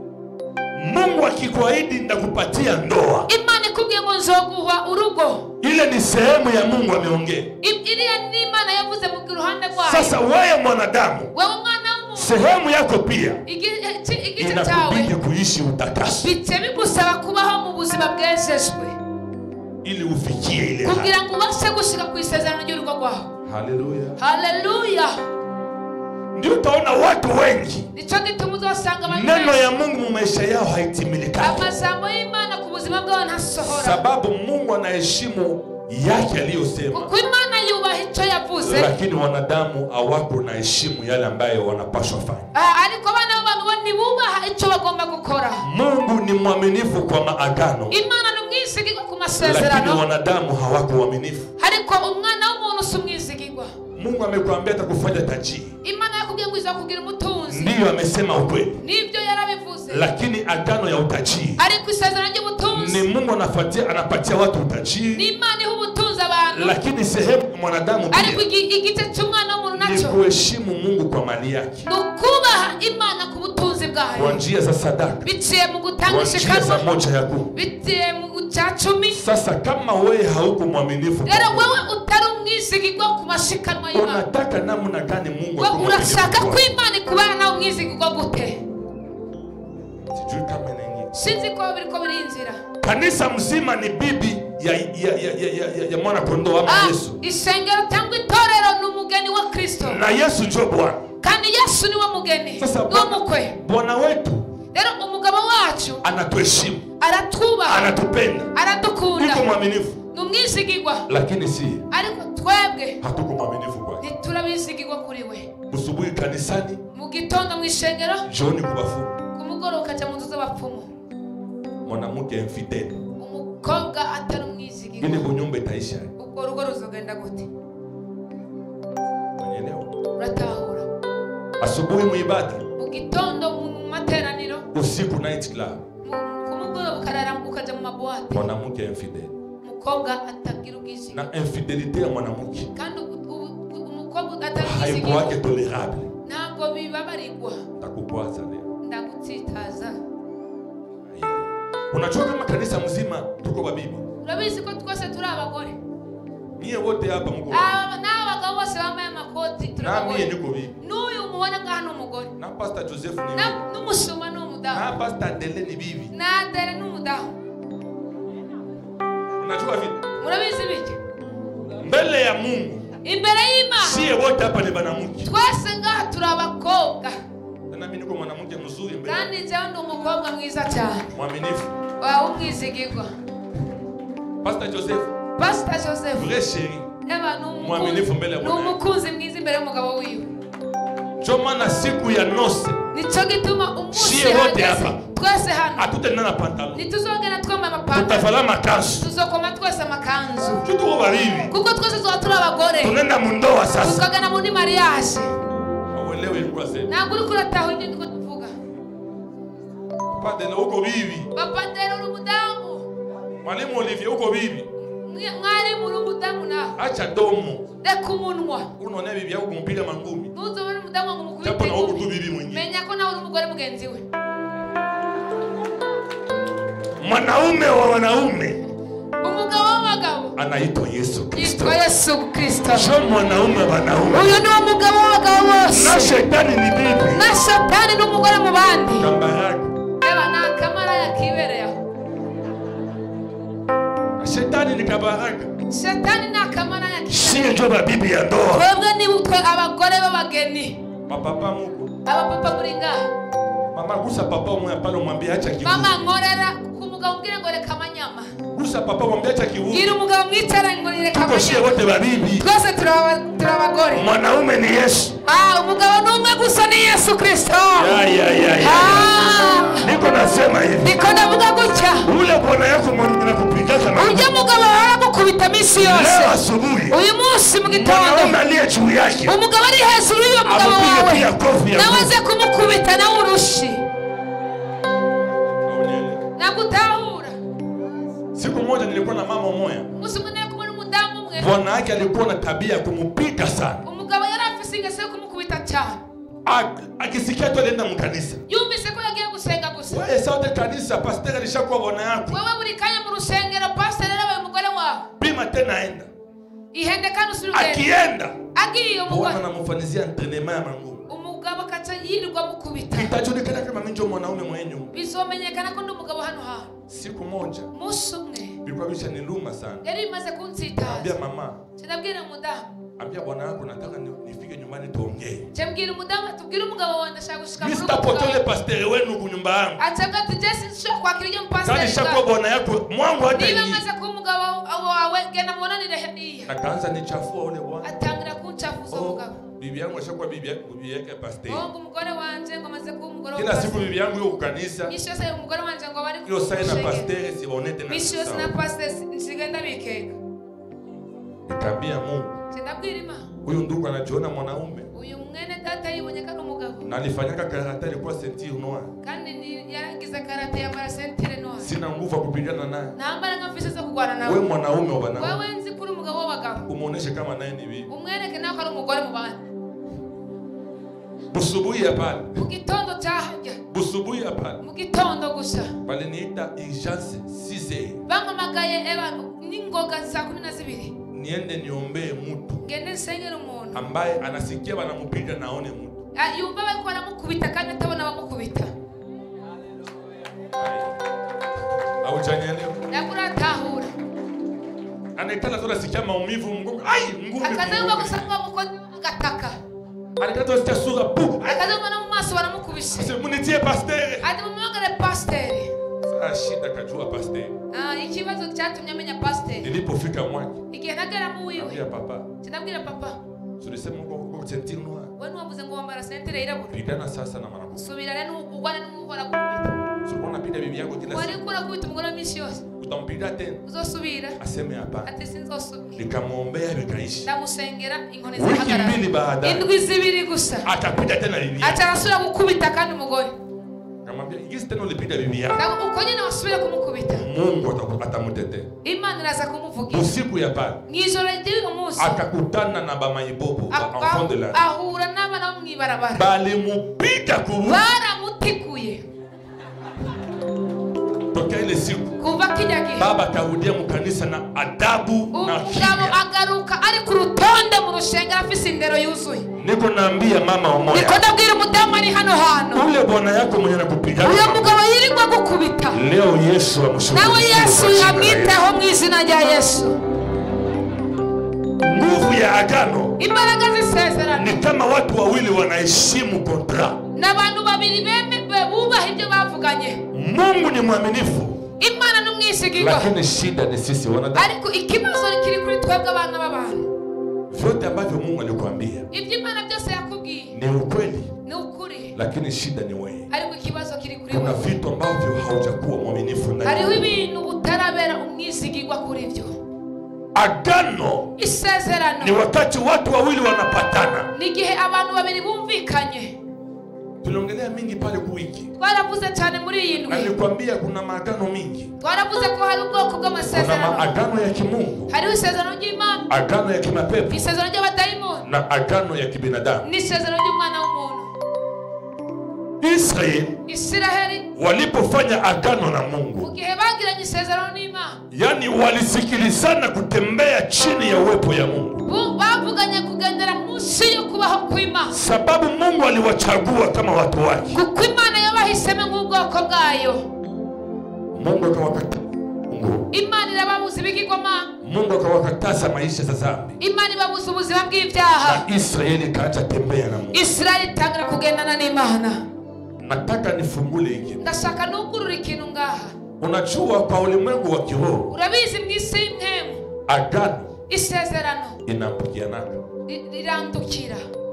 Mungu akikuahidi ndakupatia ndoa. Imana ikubwiye ngo nzoguha urugo. Ile ni sehemu ya Mungu ameongea. Ile ni Imana yavuze mu ruhande rwayo. Sasa wewe mwanadamu. Wewe mwana w'umuntu. Sehemu yako pia. Igice cyawe. Inakubidi kuishi utakaso. Bitse bigusaba kubaho mu buzima bwejejwe. Ili ufikie ile hali. Kugira ngo ubashe gushika ku isezerano ry'urugo rwawe. Haleluya. Haleluya. Ndio utaona watu wengi. Nicho gituma neno ya Mungu mu maisha yao haitimiliki. amazambo y'Imana ku buzima bw'abantu ntasohora, sababu Mungu anaheshimu yake aliyosema, kuko Imana yubaha icyo yavuze, lakini wanadamu hawako na heshima yale ambayo wanapaswa fanya. Ah, ariko abana b'abantu bo ntibubaha icyo bagomba gukora. Mungu ni mwaminifu kwa maagano, Imana ni umwizigirwa ku lakini masezerano, wanadamu hawako waaminifu. ariko umwana w'umuntu si umwizigirwa. Mungu amekuambia atakufanya tajiri, Imana yakubwiye ngo izakugira umutunzi, ndiyo amesema ukweli, nibyo yarabivuze, lakini agano ya utajiri ariko isezerano ry'ubutunzi ni Mungu anapatia anapatia watu ni utajiri, Imana iha ubutunzi abantu, lakini sehemu ya mwanadamu ariko pia igi- igice cy'umwana w'umuntu ni nacyo kuheshimu Mungu kwa mali yake, ni ukubaha Imana ku butunzi kwa bwayo, njia za sadaka, biciye mu gutanga kwa njia za ishikanwa, moja ya kumi. biciye mu cya cumi. Sasa kama wewe hauko mwaminifu, Rero wewe utari umwizigirwa ku mashikanwa y'Imana, unataka namna gani Mungu wewe akuwe urashaka mwaminifu ko Imana ikubana nawe umwizigirwa gute? kwako? Sijui kama inaingia. Sinzi ko biri ko biri inzira. Kanisa mzima ni bibi ya ya ya ya, ya, ya, ya mwana kondoo ama Ah, Yesu, isengero cyangwa itorero ni umugeni wa Kristo, na Yesu ndio Bwana. kandi Yesu ni wo mugeni Sasa ni wo Bwana, mukwe. Bwana wetu Rero umugabo wacu anatuheshimu, aratubaha, anatupenda, aradukunda, yuko mwaminifu, ni umwizigirwa, lakini si ariko twebwe hatuko mwaminifu kwake. ntiturabizigirwa kuri we. Usubuhi kanisani, Mu gitondo mu ishengero, jioni kubafu, ku mugoroba ukaja mu nzu z'abapfumu. mwanamke infidel, Umukobwa atari umwizigirwa, ile bunyumba itaisha. ubwo rugo ruzogenda gute? Unaelewa? Uratahura? Asubuhi muibada, Mu gitondo mu materaniro, usiku night club, mu- ku mugoroba ukarara ukaja mu mabuwate. mwanamke infidel. Umukobwa atagira ubwizigirwa, Na infidelite ya mwanamke kandi ubu- ubu- umukobwa atari haiko umwizigirwa wake tolerable. ntabwo bibabarirwa. Takukwaza leo. Ndagutsitaza. Unajua kama kanisa mzima tuko babibi. Urabizi ko twese turi abagore, Niye wote hapa mko. Aba- n'abagabo bose bambaye amakoti turi Na mie abagore. niko bibi. N'uyu mubona ngaha ni umugore, Na Pastor Joseph ni bibi. Na- n'umusuma ni Na umudamu, Pastor Dele ni bibi. na Adele ni umudamu. Unajua vipi? Murabizi biki? Mbele ya Mungu Imbere y'Imana sie wote hapa ni banamuke. twese ngaha turi abakobwa, Na mimi niko mwanamke mzuri mbele. kandi njyewe ndi umukobwa mwiza cyane Mwaminifu. wawe umwizigirwa. Pastor Joseph, Pastor Joseph vrai chéri. eba ni Mwaminifu mbele ya umukunzi- ni Bwana. umukunzi mwiza imbere y'umugabo wiwe. Ndio maana siku ya nose Nicyo gituma umunsi Sie wote hageze hapa. twese hano hatutenda na pantalon. ntituzongera twambaye amapantaro, Tutavala makanzu. tuzokoma twese amakanzu, Tuko babibi. kuko twese tuba turi abagore, Tunaenda mundoa sasa. tukagana muri mariage. Hauelewi ilikuwa sema. Ntabwo uri kurataho ibyo ndiko tuvuga. Papa Dele uko bibi. Papa Dele uri umudamu, Mwalimu Olivier uko bibi. Mwe- mwarimu uri umudamu nawe, Acha domo. reka umunwa, Unaona bibi yako kumpiga mangumi. ntuzobone umudamu ngo umukubite Japo na huko tu ingumi. bibi mwingine. Menya ko nawe uri umugore mugenzi we. Mwanaume wa wanaume Umugabo w'abagabo anaitwa Yesu Kristo. yitwa Yesu Kristo. Sio mwanaume wa wanaume. Uyu ni wo mugabo w'abagabo Na bose, shetani ni bibi. na Satani ni umugore mu bandi. Kambaraka. Eba ni akamaraya kibereye aho. Shetani ni kabaraka. Satani ni akamaraya kibereye. Sio ndio babibi ya ndoa. Twebwe ni twe abagore b'abageni. Mapapa muko. Abapapa muri ngaha. Mama gusa papa umwe pale umwambie acha kibuzi. Mama nkorera ku mugabo umbwire ngo reka amanyama. Gusa papa umwambie acha kibuzi. Gira umugabo mwicara ngo reka Tuko sie amanyama. wote babibi. Twese turi aba- turi abagore. Mwanaume ni Yesu. Ah, umugabo ni umwe gusa ni Yesu Kristo. Ya ya ya ya. Ah, Niko nasema hivi. niko ndavuga gutya. Ule bwana yako mwenye anakupika sana. Ujya mugabo aragukubita minsi yose. Leo asubuhi. Uyu munsi mu gitondo Mwanaume aliye juu yake. umugabo ari hejuru y'uwo mugabo Amupige wawe, pia kofi ya. nawe aze kumukubita nawe urushi. Nagutahura. Siku moja nilikuwa na mama moya. Umunsi umwe nari kumwe n'umudamu umwe, Bwana yake alikuwa na tabia ya kumupika sana. umugabo yari afise ingeso yo kumukubita cyane. Ak- Akisikia tu alienda mkanisa. Yumvise ko yagiye gusenga gusa. Wewe sauti kanisa pastor alishakuwa bwana yako. Wewe buri kanya mu rusengero pastor yarabaye umugore wawe. Pima tena aenda. Ihende kandi usubire. Akienda. Agiye Bwana umugore. anamfanyizia entraînement ya mangumu. Umugabo akaca yirirwa mukubita. Itajulikana kama mimi ndio mwanaume mwenye. Bizomenyekana ko ndi umugabo hano hantu. Siku moja Umunsi umwe bilikuwa bisha niluma sana. yari imaze kunsitaza. Ambia mama, Sinabwira umudamu. ambia bwana yako nataka nifike nyumbani tuongee. Chembwira umudamu tubwira umugabo wanjye ashaka gushika mu rugo. Mister Potole pasteur wenu ku nyumba yangu. Ataka tujesi sho kwakirije mpastor. Kandi shako bwana yako mwangu hata hii. Niba maze ku mugabo wawe gena mubonanire hadiya. Akaanza nichafua ule bwana. Atangira kunchafuza umugabo. Bibi yangu ashakwa bibi yake bibi yake pasteur. Ngo umugore wanje ngo maze ku umugore. Kila siku bibi yangu yuko kanisa. Nisho se umugore wanje ngo bari ku. Yo sai na pasteur si bonete na. Nisho na pasteur nsigenda bikeka. Nikamwambia Mungu. Sindabwirima. Huyu ndugu anajiona mwanaume. Uyu mwene data yibonyeka umugabo. Na alifanyaka karate ilikuwa ceinture noire. Kandi ni yarangiza karate ya mara ceinture noire. Sina nguvu ya kupigana naye. Namba na mfisi zo kugwana nawe. Wewe mwanaume wa bana. Wewe nzi kuri umugabo w'abagabo. Umuoneshe kama naye ni bibi. Umwereke nawe ari umugore mu bana. Busubuhi hapana. Mu gitondo cyahajya. Busubuhi hapana. Mu gitondo gusa. Bali niita urgence six heures. Bamamagaye abantu ningoga saa kumi na zibiri. Niende niombee mtu. Ngende nsengera umuntu. Ambaye anasikia banamupiga naone mtu. Ah yumva bari ko baramukubita kandi atabona bamukubita. Au chanyelewa. Nakura tahura. Anekala zola sikia maumivu mgongo. Ai ngumi. Akazavuga gusanga muko gataka. Alikata sikia sura pu. Akazavuga na mumaso baramukubise. Ase munitie pasteur. Ati mumwagale pasteur. Sasa shida kajua pasteur. Ah ikibazo cyatumye amenya pasteur. Nilipofika mwaki. Igihe nagera mu wiwe. Nambia papa. Sinabwira papa. Sulisema ngo ceinture noire. Wewe wavuze ngo wambara ceinture irabura. Pigana sasa na marabu. Subira reno ugwane n'umuhora kubita. Sukona pida bibi yako kila siku. Wari kura kubita umugore misi yose. Utampiga tena. Uzosubira. Aseme hapa. Ati sinzosubira. Nikamwombea bikaishi. Ndamusengera inkoni Wiki zihagarara. mbili baadaye. Indwi zibiri gusa. Atapiga tena bibi yako. Atarasura gukubita kandi umugore. Kamwambia igisi tena ulipida bibi yako. Na uko nyine wasubira kumukubita. Mungu atamutetea. Imana iraza kumuvugira. Usiku ya pale. Mw'ijoro ry'uyu munsi. Akakutana na bamayibobo enfant de la. Ahura n'abana bo mwibarabara. Balimupiga kubu. Baramutikuye. Tokea ile siku. Kuva kijya gihe. Baba karudia mu kanisa na adabu na umugabo agaruka ari ku rutonde mu rushengero afise indero yuzuye. Niko naambia mama wa moyo. Niko ndabwira umudamu ari hano hano. Ule bwana yako mwenye anakupiga. Uyo mugabo yirirwa gukubita. Leo Yesu amshukuru. Nawe Yesu yamwitaho mu izina rya Yesu. Nguvu ya agano. Imbaraga zisezerano. Ni kama watu wawili wanaheshimu kontra. N'abantu babiri beme bubaha ibyo bavuganye. Mungu ni mwaminifu. Imana n'umwisigirwa. Lakini shida ni sisi wanadamu. Ariko ikibazo kiri kuri twebwe abana b'abantu. Vyote ambavyo Mungu alikwambia. Ibyo Imana byose yakubwiye. Ni ukweli. Ni ukuri. Lakini shida ni wewe. Ariko ikibazo kiri kuri wewe. Kuna vitu ambavyo haujakuwa mwaminifu ndani. Hariho ibintu utarabera umwisigirwa kuri byo. Agano. Isezerano. Ni wakati watu wawili wanapatana. Ni gihe abantu babiri bumvikanye. Tuliongelea mingi pale ku wiki. Twaravuze cyane muri iyi ndwi. Nilikwambia kuna maagano mingi. Twaravuze ko hari ubwoko bw'amasezerano. Kuna maagano ya kimungu. Hariho isezerano ry'Imana. Agano ya kimapepo. Isezerano ry'abadayimoni. Na agano ya kibinadamu. Ni isezerano ry'umwana w'umuntu. Israeli. Israeli. Walipofanya agano na Mungu. Mu gihe bagiranye isezerano n'Imana. Yani walisikilizana kutembea chini ya uwepo ya Mungu. Bavuganye kugendera munsi yo kubaho kw'Imana. Sababu Mungu aliwachagua kama watu wake. Kuko Imana yabahisemo nk'ubwoko bwayo. Mungu akawakataza. Mungu. Imana irababuza ibigirwamana. Mungu akawakataza maisha za dhambi. Imana ibabuza ubuzima bw'ibyaha. Na Israeli kaacha tembea na Mungu. Israeli itangira kugendana n'Imana. Nataka nifungule hiki. Ndashaka nugurura ikintu ngaha. Unajua kwa ulimwengu wa kiroho. Urabizi mw'isi y'imhemu. Agano. Isezerano. Inampigiana. Rirandukira.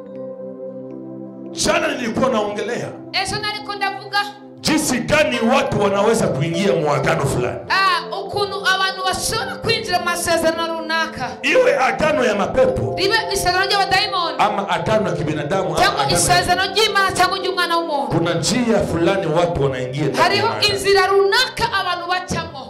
Jana nilikuwa naongelea. Ejo nariko ndavuga. Jinsi gani watu wanaweza kuingia muagano fulani. Ah, ukuntu abantu bashobora kwinjira mu masezerano runaka. Iwe agano ya mapepo. Ribe isezerano ry'abadayimoni. Ama agano ya kibinadamu. Cyangwa isezerano ry'Imana cyangwa ry'umwana w'umuntu. Kuna njia fulani watu wanaingia. Hariho inzira runaka abantu bacamo.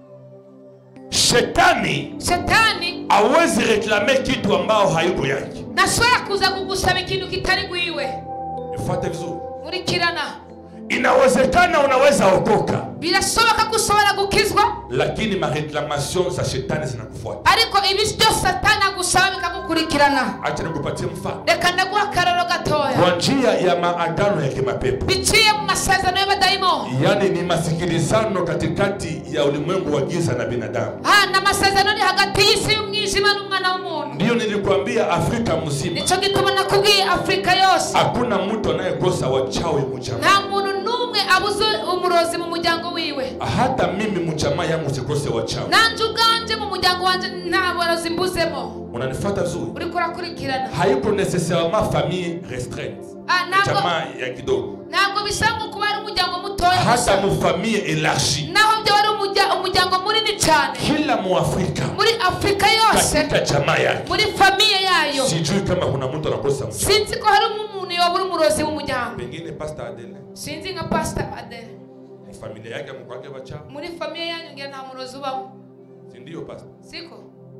Shetani. Shetani. Hawezi reklame kitu ambao haiko yake. Nashobora kuza kugusaba ikintu kitari gwiwe. Ifuate vizuri. Murikirana. Inawezekana unaweza okoka. Birashoboka gushobora gukizwa. Lakini ma reclamation za shetani zinakufuata. Ariko ibisyo Satani agusaba bikagukurikirana. Acha nikupatie mfano. Reka ndaguha akararo gato. batoya kwa njia ya maagano ya kimapepo. biciye mu masezerano y'abadayimoni. Yani ni masikilizano katikati ya ulimwengu wa giza na binadamu. Ah, na masezerano ni hagati y'isi y'umwijima n'umwana w'umuntu. Ndio nilikwambia Afrika mzima. Nico gituma nakubwiye Afrika yose. Hakuna mtu anayekosa wachawi mjamaa. Nta muntu numwe abuze umurozi mu muryango wiwe. Hata mimi mjamaa yangu sikose wachawi. Nanje uganje mu muryango wanje nta barozi mbuzemo. Unanifuata vizuri? Uri kurakurikirana. Haiko nécessairement famille restreinte. Ah, ntabwo Jamaa ya kidogo. ntabwo bisanga kuba ari umuryango mutoya. Hata mu famille élargie. Naho byo ari umuryango munini cyane. Kila mu Afrika. Muri Afrika yose. Katika jamaa yake. Muri familia yayo. Sijui kama kuna mtu anakosa mchawi. Sinzi ko hari umuntu yobura umurozi mu muryango. Pengine Pastor Adele. Sinzi nka Pastor Adele. Mu familia yake mkwake bachawi. Muri familia yanyu ngira nta murozi ubamo. Si ndio Pastor? Siko.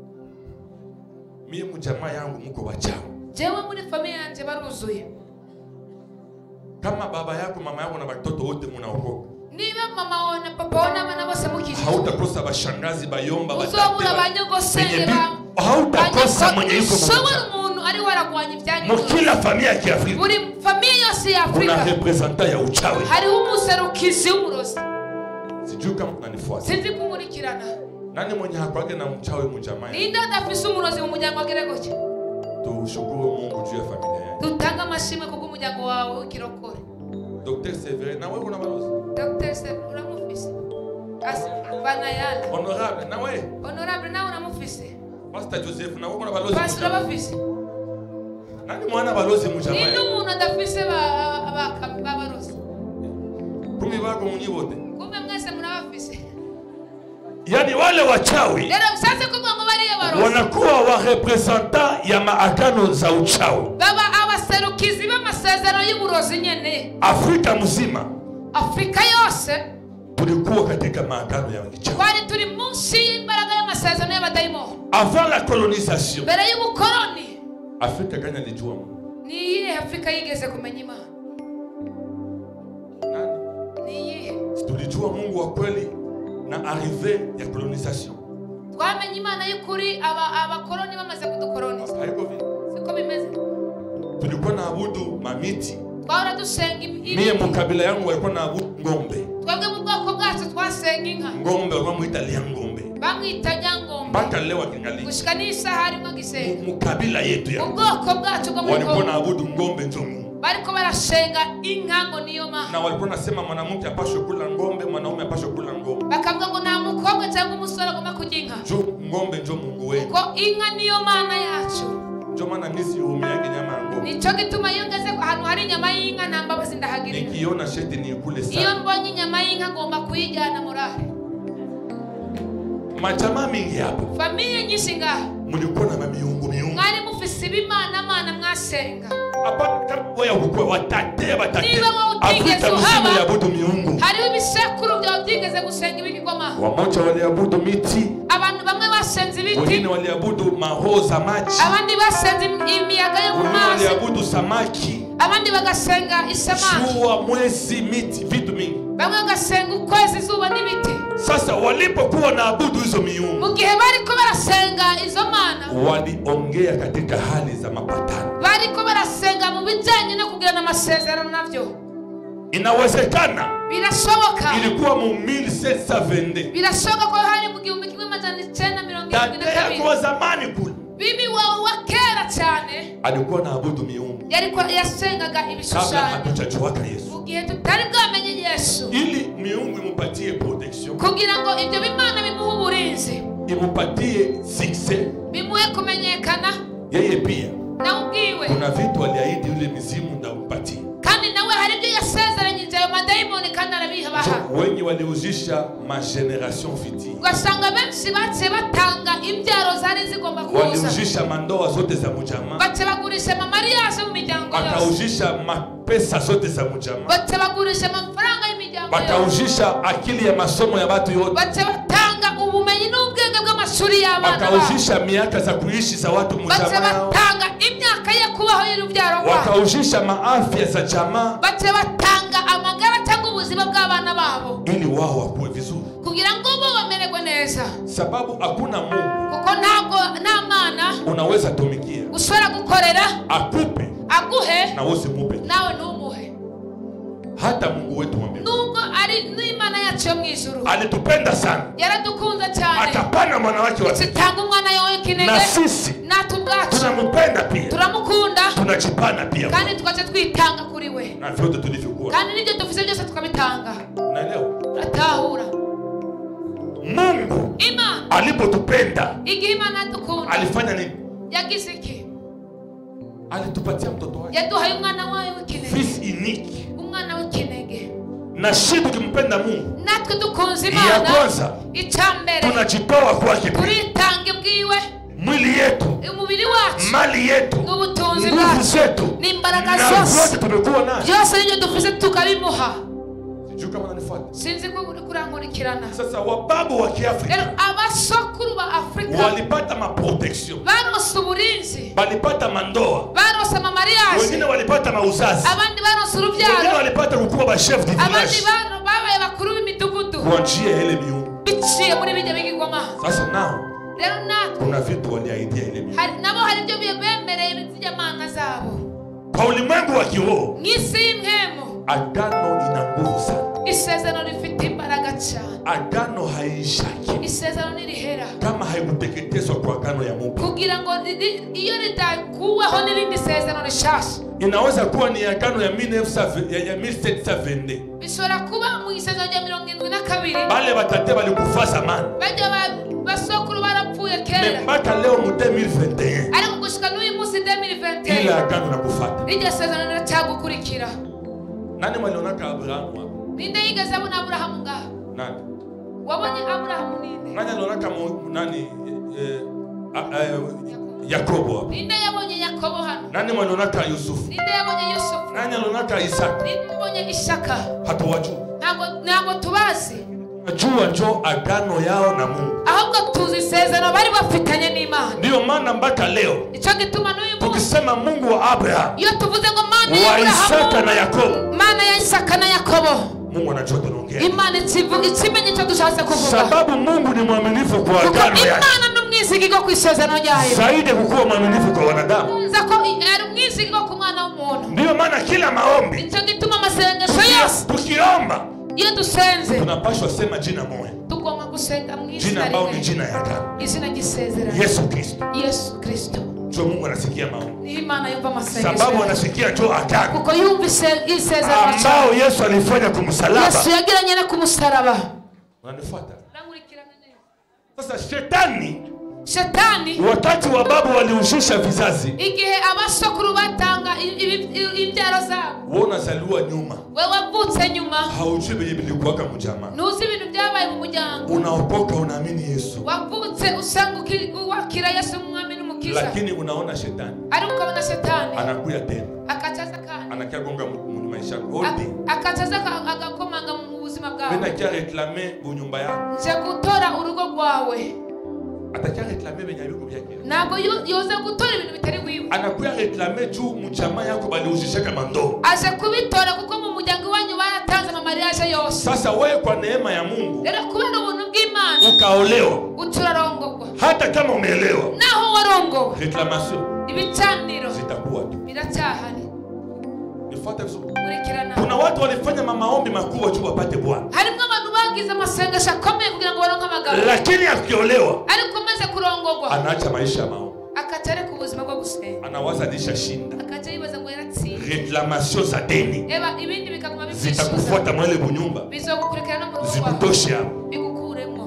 Mimi mu jamaa yangu mko bachawi. Jewe muri familia yanje baruzuye. Kama baba yako mama yako na watoto wote mnaokoka. Niba mama wana papa wana bana bose mukijije. Hautakosa bashangazi bayomba batatu. Uzobura banyogosenge ba. Hautakosa mwenye yuko mukijije. Umuntu ari waragwanya ibyanyu. Mu kila familia ya Kiafrika. Muri familia yose ya Afrika. Kuna representant ya uchawi. Hari umuserukizi w'umurozi. Sijui kama unanifuata. Sinzi kumurikirana. Nani mwenye hakwake na mchawi mu jamaa? Ninde adafise umurozi mu muryango agere gutya? Tushukuru Mungu juu ya familia yako. Tutanga amashimwe kuko umuryango wawe ukirokore. Docteur Severin, na wewe una balozi? Docteur Severin uramufise. Asi banayala. Honorable, na wewe? Honorable na uramufise. Pastor Joseph, na wewe una balozi? Pastor abafise. Nani mwana balozi mu jamaa? Ninde umuntu adafise ba ba balozi? Kumi bako munyibote. Kumbe mwese murabafise. Yani wale wachawi Lero msaze kumwe ngo bari abarozi. Wanakuwa wa representant ya maagano za uchawi. Baba abaserukizi b'amasezerano y'uburozi nyene. Afrika mzima. Afrika yose tulikuwa katika maagano ya uchawi. Kwani tuli munsi y'imbaraga y'amasezerano y'abadayimoni. Avant la colonisation. Mbere y'ubukoloni. Afrika gani alijua Mungu? Ni iyihe Afrika yigeze kumenya Imana? Nani? Ni iyihe? Tulijua Mungu wa kweli na arrivée ya colonisation. Twamenye Imana y'ukuri aba abakoloni bamaze kudukoloniza. Haiko vile. Siko bimeze. Tulikuwa naabudu mamiti. Twahora dusenga ibi. Mie mu kabila yangu walikuwa naabudu ngombe. Twebwe mu bwoko bwacu twasenga inka. Ngombe walikuwa muita lia ngombe. Bamwita nyangombe. Mpaka leo akingali. Gushika n'isaha harimo gisenga. Mu kabila yetu ya. Mu bwoko bwacu bwo mu walikuwa naabudu ngombe njo Mungu. Bariko barasenga inka ngo niyo Mana. Na walikuwa nasema mwanamke apaswe kula ngombe, mwanaume apaswe kula ngombe. Bakavuga ngo nta mukobwa cyangwa umusore agomba kurya inka. Jo ngombe njo Mungu wetu. Ko inka niyo Mana yacu. Njo maana nisi umiage nyama ya ngombe. Nico gituma yongeze ahantu hari inyama y'inka namba bazindahagirira. Nikiona sheti ni kule sana. Iyo mbonye inyama y'inka ngomba kuyijyana murare. Majamaa mingi hapo. Familia nyinshi ngaha. Mulikuwa na miungu miungu. Mwari mufise ibimana mana mwasenga. Hapa kama wewe ukwe watate watate. Niba wautigeze Afrika mzima yabudu miungu. Hariho ibisekuru byawe byigeze gusenga ibigirwamana. Wamoja waliabudu miti. Abantu bamwe basenze ibiti. Wengine waliabudu maho za maji. Abandi basenze imiyaga yo mu Wengine mazi. waliabudu samaki. Abandi bagasenga isamaki. Jua, mwezi, miti, vitu mingi. Bamwe bagasenga ukwezi, izuba n'ibiti. Sasa walipokuwa naabudu hizo miungu, mu gihe bariko barasenga izo mana, waliongea katika hali za mapatano. Bariko barasenga mu bijanye no kugirana amasezerano navyo. Inawezekana. Birashoboka. Ilikuwa mu mille sept cent vingt-deux. Birashoboka ko hari mu gihumbi kimwe amajana icenda mirongo irindwi na kabiri. Kwa zamani kule. Bibi wa wa kera cyane. Alikuwa naabudu miungu. Yariko yasengaga ibishushanyo. Kabla hatujajuaka Yesu. Mu gihe tutari bwamenye Yesu. Ili miungu imupatie protection. Kugira ngo ibyo bimana bimuhe uburinzi. Imupatie success. Bimuhe kumenyekana. Yeye pia. Na ubwiwe. Kuna vitu aliahidi yule mizimu ndampatie. Kandi nawe hari ibyo yasezeranyije ayo madayimoni kandi arabihabaha. Wengi waliuzisha ma generation future. Ugasanga benshi bace batanga imbyaro zari zigomba kuza. Waliuzisha mandoa zote za mujama. Bace bagurisha mamariage mu miryango yose. Bakauzisha mapesa zote za mujama. Bace bagurisha amafaranga y'imiryango yose. Bakauzisha akili ya masomo ya watu yote. Bace batanga ubumenyi n'ubwenge bw'amashuri y'abana. Bakauzisha miaka za kuishi za watu mujama. Bace batanga imyaka yo kubaho y'urubyaro rwabo. Wakauzisha maafya za jamaa. Bace batanga amagara cyangwa ubuzima bw'abana babo. Ili wao wakuwe vizuri. Kugira ngo bo bamererwe neza. Sababu hakuna Mungu. Kuko ntabwo nta mana unaweza tumikia. ushobora gukorera. Akupe. aguhe na wewe usimupe. nawe ntumuhe. Hata Mungu wetu wa mbinguni Nubwo ari n'Imana yacu yo mu ijuru alitupenda sana, yaradukunze cyane, akapana mwana wake wa zitanga umwana yawe w'ikinege, na sisi natwe ubwacu tunampenda pia, turamukunda, tunajipana pia, kandi tukaca twitanga kuri we, na vyote tulivyokuwa, kandi n'ibyo dufite byose tukabitanga. unaelewa? Uratahura? Mungu Imana alipotupenda igihe Imana yadukunda alifanya nini? yagize iki? Alitupatia mtoto wake, Yaduhaye umwana wawe w'ikinege, fils unique. umwana w'ikinege. Na sisi tukimpenda Mungu, Natwe dukunze ya Imana, kwanza icyambere tunajitoa kwake, turitange bwiwe, mwili yetu, umubiri wacu, mali yetu, n'ubutunzi nguvu bwacu, zetu, n'imbaraga na zose, vyote tumekuwa nayo. byose nibyo dufite tukabimuha. Sijui kama unanifuata. Sinzi ko uri kurankurikirana. Sasa wababu wa Rero Kiafrika abasokuru ba Afrika walipata maprotection, barose uburinzi, walipata mandoa, barose amamariage, wengine walipata mauzazi, abandi barose wengine urubyaro, walipata kukuwa ba chef de abandi village bano babaye bakuru b'imidugudu kwa njia ya ile miungu. biciye muri bijya bigirwama. Sasa nao Rero natwe kuna vitu waliaidia ile miungu. hari nabo hari ibyo bemereye bizijyamana zabo. Kwa ulimwengu wa kiroho, Mwisi y'imhemu agano ina nguvu sana. isezerano rifite imbaraga cyane, Agano haishaki isezerano nirihera kama haikuteketezwa kwa agano ya Mungu. kugira ngo riri- iyo ridakuweho n'irindi sezerano rishasha. Inaweza kuwa ni agano ya mille neuf cent ya mille sept cent vingt-deux. Bishobora kuba mu isezerano rya mirongo irindwi na kabiri, Bale batate balikufa zamani. bajya ba- basokuru barapfuye kera, Mpaka leo mu deux mille vingt et un ariko gushika n'uyu munsi deux mille vingt et un ile agano nakufata. iryo sezerano riracyagukurikira. Nani walionaka Abrahamu hapa? Ninde yigeze abona Aburahamu ngaha? Nani? Wabonye Aburahamu ninde? Nani alionaka mu- nani eh, a- eh, Yakobo hapa? Ninde yabonye Yakobo hano? Nani walionaka Yusufu? Ninde yabonye Yusufu? Nani alionaka Isaka? Ninde yabonye Ishaka? Hatuwajua. Ntabwo ntabwo tubazi, Najua njo agano yao na Mungu. ahubwo tuzi isezerano bari bafitanye n'Imana. Ndio maana mpaka leo Icyo gituma n'uyu munsi tukisema Mungu wa Abraham, iyo tuvuze ngo Mana ya wa Isaka na Aburahamu, Yakobo, Mana ya Isaka na Yakobo, Mungu anajua tunaongea. Imana ikivuga ikimenye icyo dushatse kuvuga, Sababu Mungu ni mwaminifu kwa kuko agano yake. Imana ni umwizigirwa ku isezerano ryayo, Zaidi kukuwa mwaminifu kwa wanadamu. nza ko ari umwizigirwa ku mwana w'umuntu. Ndio maana kila maombi Nicyo gituma amasengesho yose tukiomba iyo dusenze tunapaswa sema jina moja, tugomba gusenga mu jina izina ambao ni rimwe, jina ya agano, izina ry'isezerano, Yesu Kristo. Yesu Kristo. Ndio Mungu anasikia maombi, Niyo Imana yumva amasengesho sababu yacu, anasikia ndio agano kuko yumva ise- isezerano ambao cyawe Yesu alifanya kumsalaba. Yesu yagiranye no ku musaraba. Unanifuata? Urankurikirana neza. Sasa shetani Shetani wakati wa babu waliushusha vizazi, igihe abasokuru batanga i- ibi- i- imbyaro zabo, wewe unazaliwa nyuma, we wavutse nyuma, haujui vile vilikuwaka mjamaa, ntuzi ibintu byabaye mu muryango, unaokoka unaamini Yesu, wavutse usanga uki- wakira Yesu nk'umwami n'umukiza, lakini unaona shetani ariko ukabona Shetani anakuya tena, akacaza kandi anakia gonga mu maisha yako odi, akacaza aka- agakomanga mu buzima bwawe, vena kia reklame bunyumba yako, nje gutora urugo rwawe, atakia reklame benye biko byake, ntabwo yo- yoza gutora ibintu bitari wiwe, anakuya reklame juu mjamaa yako baliuzisha kama ndoo. aje kubitora kuko mu muryango wanyu baratanze amamariage yose. Sasa wewe kwa neema ya Mungu Rero kubera ubuntu bw'Imana ukaolewa, uturarongorwa, hata kama umeelewa, naho warongowe reclamation ibicaniro zitakuwa tu. biracyahari. Nifuate vizuri. Kurikirana, Kuna watu walifanya maombi makubwa juu wapate Bwana, harimo abantu bagize amasengesho akomeye kugira ngo baronke amagabo, lakini akiolewa ariko umaze kurongorwa anaacha maisha ya maombi, akaca areka ubuzima bwo gusenga, anawaza nishashinda. akaca yibaza ngo yaratsinze. Reclamation za deni Eba ibindi bikaguma bibwishyuza, zitakufuata mwele bunyumba, bizogukurikirana mu rugo rwawe, zikutoshe hapo. bigukuremo.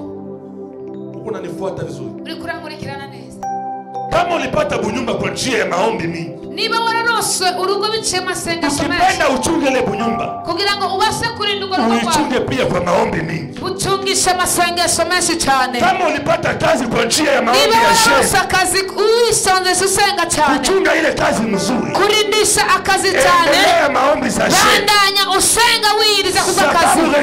Huko unanifuata vizuri? Uri kurankurikirana neza. Kama ulipata bunyumba kwa njia ya maombi mingi, Niba wararose urugo biciye amasengesho menshi, ukipenda uchunge ile bunyumba, kugira ngo ubashe kurinda urwo rugo rwawe, uichunge pia kwa maombi mingi. ucungishe amasengesho menshi cyane. Kama ulipata kazi kwa njia ya maombi Niba ya wararose shehe, akazi uwisanze usenga cyane, uchunga ile kazi mzuri, kurindisha akazi cyane, endelea maombi za shehe, bandanya usenga wiyiriza kuko akazi, sababu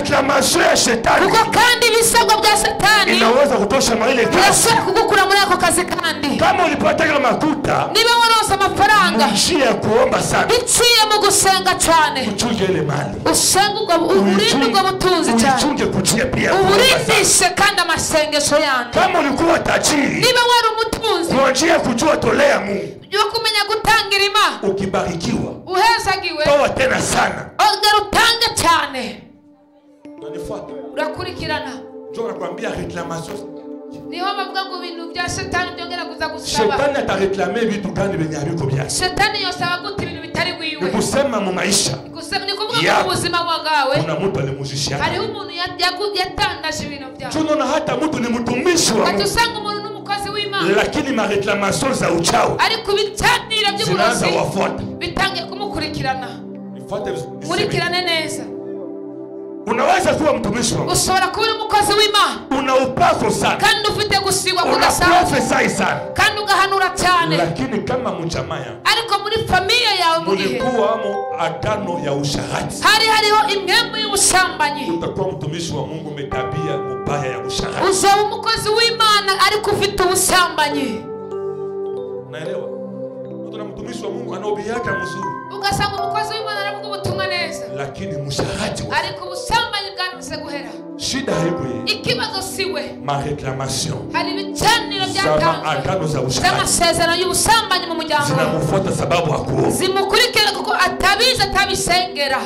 reclamation ya shetani kuko kandi ibisabwa bya satani inaweza kutosha maile kazi. birashobora kugukura muri ako kazi kandi. Kama ulipata makuta niba waronse amafaranga mshia kuomba sana, biciye mu gusenga cyane, uchunge ile mali, usenga ubwo urinde ubwo butunzi cyane, uchunge kutia pia urindishe kandi amasengesho yandi. Kama ulikuwa tajiri niba wari umutunzi kuanzia kujua tolea Mungu, yo kumenya gutangira Imana, ukibarikiwa uhezagiwe toa tena sana, ogera utange cyane. unanifuata urakurikirana. njoo nakwambia reclamation. Niho bavuga ngo ibintu bya Shetani byongera kuza gusaba. Shetani atareklame vitu gani venye habiko byake. Shetani yosaba gute ibintu bitari gwiwe. Nikusema mu maisha. Nikusema nikuvuga mu buzima bwagawe. Kuna mtu alimuzishia. Hariho umuntu yatangaje ibintu byawe. Tunaona hata mtu ni mtumishi wa Mungu. Katusanga umuntu n'umukozi w'Imana. Lakini ma reclamation za uchawi. Ariko bitanira by'uburozi. Zinaanza wafuata. Bitangiye kumukurikirana. Nifuate. Kurikirane neza. Unaweza kuwa mtumishi wa Mungu. Ushobora kuba umukozi w'Imana. Una upako sana. Kandi ufite gusigwa kudasanzwe. Una prophesy sana. Kandi ugahanura cyane. Lakini kama mchamaya. Ariko muri familia yawe mu gihe. Mulikuwa mo agano ya usharati. Hari hariho imwembu y'ubusambanyi. Utakuwa mtumishi wa Mungu umetabia mubaya ya usharati. Uzaba umukozi w'Imana ariko ufite ubusambanyi. Naelewa. Tuna mtumishi wa Mungu anaobiaka mzuri. Ugasanga umukozi w'Imana aravuga ubutumwa neza. Lakini musharati wa. Ariko ubusambanyi bwanze guhera. Shida haiko ye. Ikibazo siwe. Ma reclamation. Hari bicaniro byatanzwe. Agano za usharati. Amasezerano y'ubusambanyi mu muryango. Zinamufuata sababu hakuomba. Zimukurikira kuko atabiza atabisengera.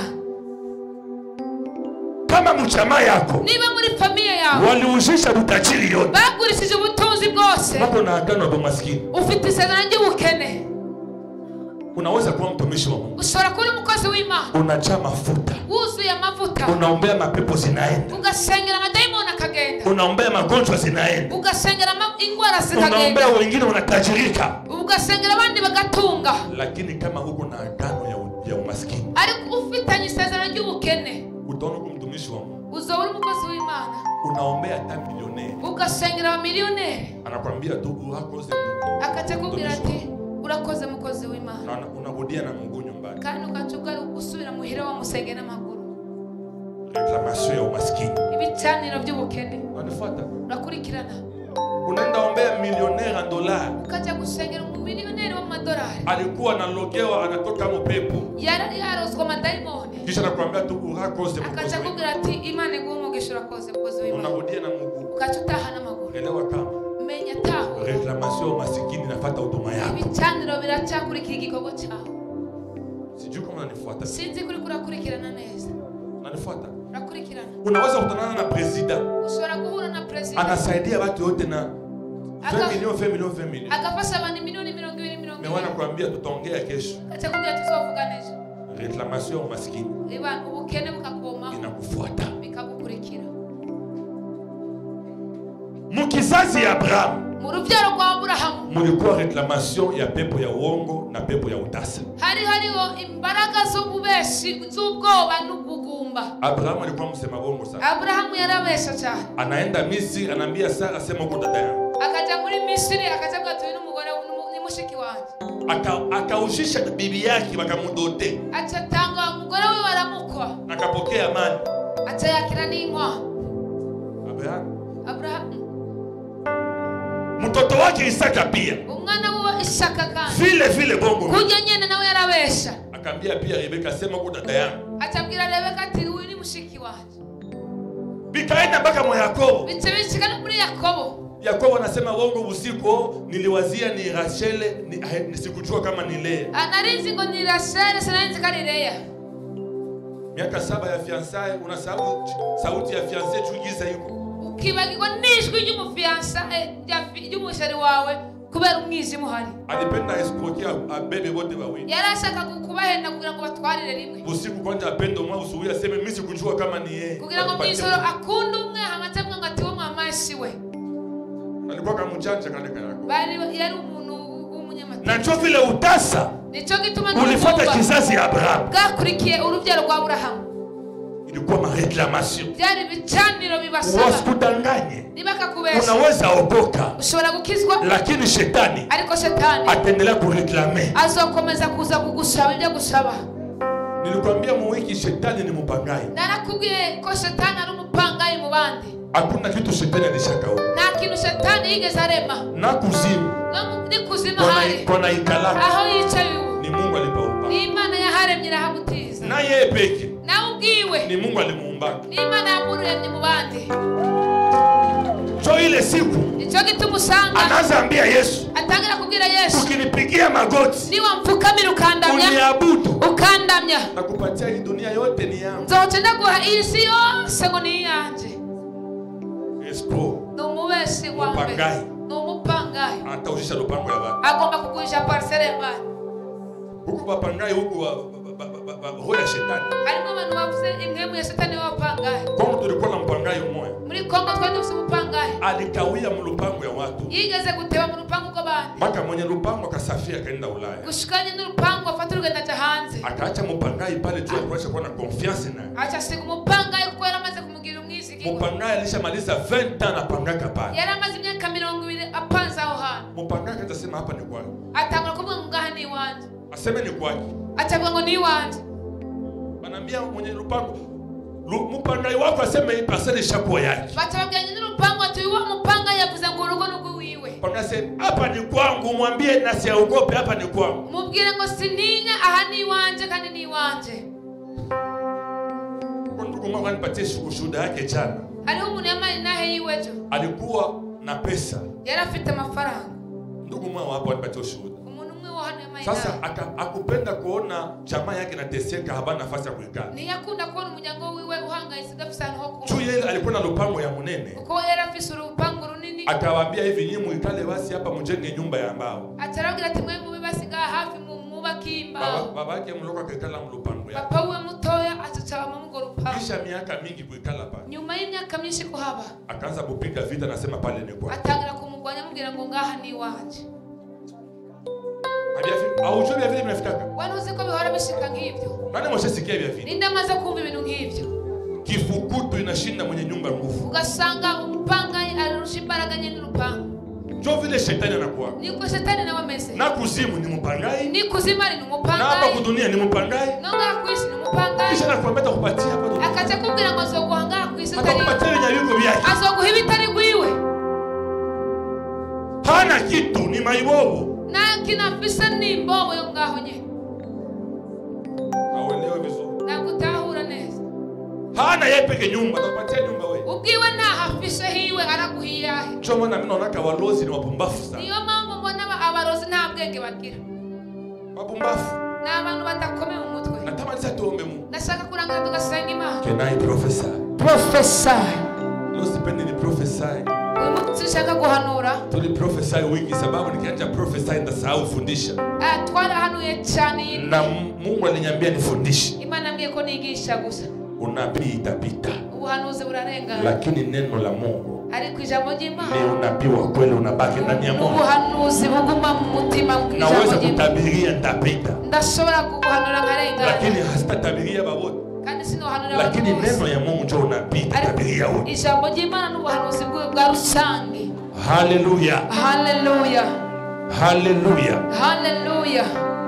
Kama mchama yako. Niba muri familia yawe. Waliuzisha utajiri yote. Bagurishije ubutunzi bwose. Bado na agano la maskini. Ufite isezerano ry'ubukene. Unaweza kuwa mtumishi wa Mungu. Ushobora kuba umukozi w'Imana. Unajaa mafuta. Wuzuye amavuta. Unaombea mapepo zinaenda. Ugasengera madaimoni akagenda. Unaombea magonjwa zinaenda. Ugasengera ingwara zikagenda. Unaombea wengine wanatajirika. Ugasengera abandi bagatunga. Lakini kama huko na agano ya, ya umaskini. Ariko ufitanye isezerano ry'ubukene. Utaona kwa mtumishi wa Mungu. Uzabura umukozi w'Imana. Unaombea hata milioneri. Ugasengera milioneri. Anakwambia tu urakoze. Akaje kubwira ati urakoze mukozi w'Imana. Na unarudia na Mungu nyumbani. Kandi ukacuga usubira muhira wa musenge n'amaguru. Reclamation ya umaskini. Ibicaniro by'ubukene. Wanafuata. Urakurikirana. Unaenda ombea milioneri en dollars. Ukaja gusengera mu milioneri wa madolari. Alikuwa analogewa anatoka mupepo. Yari yarozwa madaimoni. Kisha nakwambia tu urakoze mukozi. Akaja kubwira ati Imana igumugisha urakoze mukozi w'Imana. Unarudia na Mungu. Ukacutaha n'amaguru. Elewa kama. Menya taho. Reclamation ya umaskini inafuata huduma yako. Ibicaniro biracakurikira igikorwa cyawe. Sijui kama unanifuata. Sinzi kuri kurakurikirana neza. Unanifuata? Urakurikirana. Unaweza kutanana na president. Ushobora guhura na president. Anasaidia watu wote na vingt millions, vingt millions, vingt millions. Akafasha abantu milioni mirongo ibiri mirongo ibiri. Mewana kuambia tutaongea kesho. Kacha kubwira tuzovuga neza. Reclamation ya umaskini. Iba ubukene bukakoma. Inakufuata. Bikagukurikira. Mukizazi ya Abraham. Mu rubyaro rwa Abrahamu. Mulikuwa reclamation ya pepo ya uongo na pepo ya utasa. Hari hariho imbaraga z'ububeshi z'ubwoba n'ubugumba. Abraham alikuwa msema bongo sana. Abrahamu yarabesha cyane. Anaenda Misri anaambia Sara sema uko dada yangu. Akaja muri Misri akaja bwatuye n'umugore ni mushiki wanje. Aka akaushisha bibi yake bakamudote. Acha tanga umugore we waramukwa. Akapokea amani. Acha yakira n'inkwa. Abraham. Abraham. Mtoto wake Isaka pia. Umwana wa Isaka kandi. Vile vile bongo. Kujya nyene nawe yarabesha. Akaambia pia Rebeka sema uko dada yangu. Achabwira Rebeka ati uyu ni mushiki wanje. Bikaenda mpaka mwa Yakobo. Bice bishikana muri Yakobo. Yakobo anasema wongo usiku niliwazia ni Rachel ni, nisikujua kama ni Lea. Anarizi ngo ni Rachel sinarinzi kari Lea. Miaka saba ya fiançailles unasahau sauti ya fiancé chugiza yuko. Ukibagirwa nishwi ry'umufiançaye ry'umushari wawe kubera umwijima uhari. Alipenda escroquer abebe bote bawili. Yarashaka kubahenda kugira ngo batwarire rimwe. Usiku kwanja apendo mwa usubuhi aseme mimi sikujua kama ni yeye. Kugira ngo mwisoro akunda umwe hamatemwe ngo ati wo mwamashi we. Alikuwa kama mjanja kale kale. Bali yari umuntu w'umunyamategeko. Na ndio vile utasa. Nico gituma ulifuata kizazi ya Abraham. Gakurikiye urubyaro rwa Abrahamu. Ilikuwa ma reclamation. Byari bicaniro bibasaba. Wasikudanganye. Nibakakubesha. Unaweza okoka. Ushobora gukizwa. Lakini shetani. Ariko shetani. Atendelea kureclamer. Azokomeza kuza kugusaba ibyo gusaba. Nilikwambia mu wiki shetani ni mpangai. Narakubwiye ko shetani ari umupangayi mu bandi. Hakuna kitu shetani alishakao. Nta kintu shetani yigeze arema. Na kuzimu. Ni kuzimu hari. Kona ikala. Aho yicaye ubu. Ni Mungu alipaupa. Ni Imana yaharemye irahamutiza. Na yeye peke. Na ubwiwe. Ni Mungu alimuumba. Ni Imana yamuremye mu bandi. So ile siku. Ico gituma usanga. Anaanza ambia Yesu. Atangira kubwira Yesu. Ukinipigia magoti. Niwa mfukamira ukandamya. Uniabudu. Ukandamya. Nakupatia hii dunia yote ni yangu. Nzoce ndaguha iyi si yose ngo ni yanje. Espo. Numubesi wambe. Numupangayi. Ataujisha lupango ya watu. Agomba kugurisha parcelle y'abandi. Huku bapangayi huku wa hoya shetani. Harimo abantu bavuze impemu ya shetani wapangayi. Kongo tulikuwa na mpangayi mmoja. Muri Kongo twari dufite umupangayi. Alikawia mu lupango ya watu. Yigeze guteba mu lupango rw'abandi. Maka mwenye lupango akasafia akaenda Ulaya. Gushikanye n'urupango afata urugendo aja hanze. Akaacha mupangayi pale tu akuacha kuwa na confiance naye. Acha siku mupangayi kuko yaramaze kumugira umwizigirwa. Mupangayi alishamaliza vingt ans apangaka pale. Yaramaze imyaka mirongo ibiri apanza aho hantu. Mupangayi atasema hapa ni kwake. Atangura kuvuga ngo ngaha ni wanje. Aseme ni kwake. Atavuga ngo ni wanje. Banambia mwenye lupango mupangayi wako aseme hii parcelle ishakuwa yake. Batababwanye n'urupango ati uwo mupangayi yavuze ngo urugo n'ugo wiwe. Panase hapa ni kwangu, mwambie na siogope, hapa ni kwangu. Mubwire ngo sininya aha ni wanje kandi ni wanje. Kwa ndugu mwangu anipatie shuhuda yake jana. Hariho umuntu yamari nahe yiwejo. Alikuwa na pesa. Yari afite amafaranga. Ndugu mwangu hapo anipatie shuhuda. Umuntu umwe wa hano yamari. Sasa akupenda kuona jamaa yake na teseka habana nafasi ya kuikaa. Ni yakunda kuona umuryango wiwe uhangayitse dafisa aho kuba. Tu yeye alikuwa na lupango ya munene. Kuko yari afise urupango runini. Akawaambia hivi, nyinyi muikale basi hapa mjenge nyumba ya mbao. Atarabwira ati mwe mube basiga hafi mu mubakimba. Baba baba yake mloka akikala mu lupango ya. Papa we mutoya acaca mu ngo rupango. Kisha miaka mingi kuikala pale. Nyuma y'imyaka myinshi kuhaba. Akaanza kupiga vita, nasema pale ni kwa. Atangira kumugwanya mubwira ngo ngaha ni wanje. Hadiya au jua vile mnafikaka. Wano uziko bihora bishika nk'ivyo. Nani mwashasikia vya vile? Ninde amaze kumva ibintu nk'ivyo. Kifukutu inashinda mwenye nyumba nguvu. Ugasanga umupangayi arusha imbaraga nyene n'urupango. Jo vile shetani anakuwa. Niko shetani nawe mese. Na kuzimu ni mpangayi. Ni kuzimu ni umupangayi. Na hapa kudunia ni mpangayi. Nonga kuishi ni umupangayi. Kisha nakwambia kupatia hapa dunia. Akacha kubwira ngo azoguhanga kuishi tari. Atakupatia nyabiko byake. Azoguha bitari gwiwe. Hana kitu, ni maibobo. Na kinafisa ni mbobo yo ngaho nye. Hauelewi vizuri. Na kutahura neza. Hana yeye peke nyumba, atakupatia nyumba wewe. Ukiwe na hafisha hiwe araguhiyahe. Choma na mimi naona walozi ni wapumbafu sana. Niyo mambo mbona abarozi nta bwenge bagira. Wapumbafu. Na abantu batakome mu mutwe. Natamani tuombe Mungu. Nashaka kurangira tugasenga Imana. Can I prophesy? Prophesy. Leo sipendi ni prophesy. Sishaka guhanura. Tuli prophesy wiki sababu nikianza prophesy ndasahau fundisha. Ah, twara hanuye cyane. Na Mungu aliniambia nifundishe. Imana ambie ko nigisha gusa. Unabii itapita. Ubuhanuzi burarenga. Lakini neno la Mungu ari kwijambo ry'Imana. Ni unabii wa kweli unabaki ndani ya Mungu. Ubuhanuzi buguma mu mutima mwijambo ry'Imana. Naweza kutabiria ndapita. Ndashobora kuguhanura nkarenga. Lakini hasitatabiria babote. Kandi sino hanura. Lakini neno ya Mungu ndio unapita tabiria wote. Ijambo ry'Imana n'ubuhanuzi bwa rusange. Haleluya. Haleluya. Haleluya. Haleluya.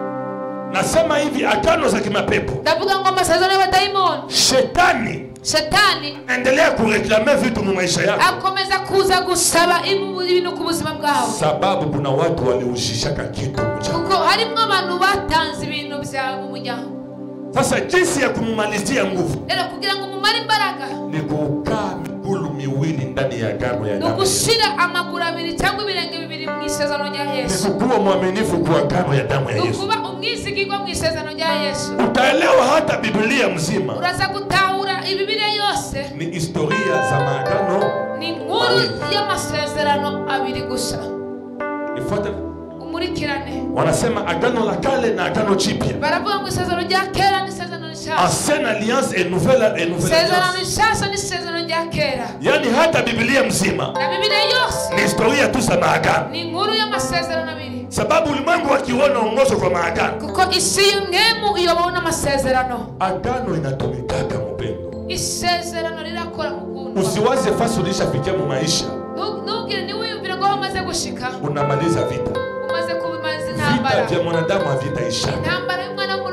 Nasema hivi agano za kimapepo. Ndavuga ngo amasezerano y'abadaimoni. Shetani. Shetani endelea kureklame vitu mu maisha yako. Akomeza kuza gusaba ibintu ku buzima bwawe. Sababu kuna watu waliushishaka kitu mjana. Kuko harimo abantu batanze ibintu byabo mu muryango. Sasa jinsi ya kumumalizia nguvu. Rero kugira ngo mumare imbaraga. Ni kukaa migulu miwili ndani ya agano ya damu. Nukushira amaguru abiri cyangwa ibirenge bibiri mu isezerano rya Yesu. Ni kuwa mwaminifu kwa agano ya damu ya Yesu. Nukuba umwizigirwa mu isezerano rya Yesu. Utaelewa hata Biblia mzima. Uraza gutahura ibibire yose. Ni historia za maagano. Ni nkuru y'amasezerano abiri gusa. Ifuate umurikirane. Wanasema agano la kale na agano jipya. Baravuga ngo isezerano rya kera ni isezerano rishasha. Ancienne alliance et nouvelle et nouvelle alliance. Isezerano rishasha ni isezerano rya kera. Yani hata Biblia mzima. Na Biblia yose. Ni historia tu za maagano. Ni nkuru y'amasezerano abiri. Sababu ulimwengu wakiona ongozo kwa maagano. Kuko isi ngemu iyobona amasezerano. Agano inatumikaka mpendo. Isezerano rirakora mugundo. Usiwaze fasi ulishafikia mu maisha. Nugire ni wiyumvira ngo wamaze gushika. Unamaliza vita. Umaze kubimaza intambara. Vita vya mwanadamu havitaisha. Intambara y'umwana w'umuntu ni hera.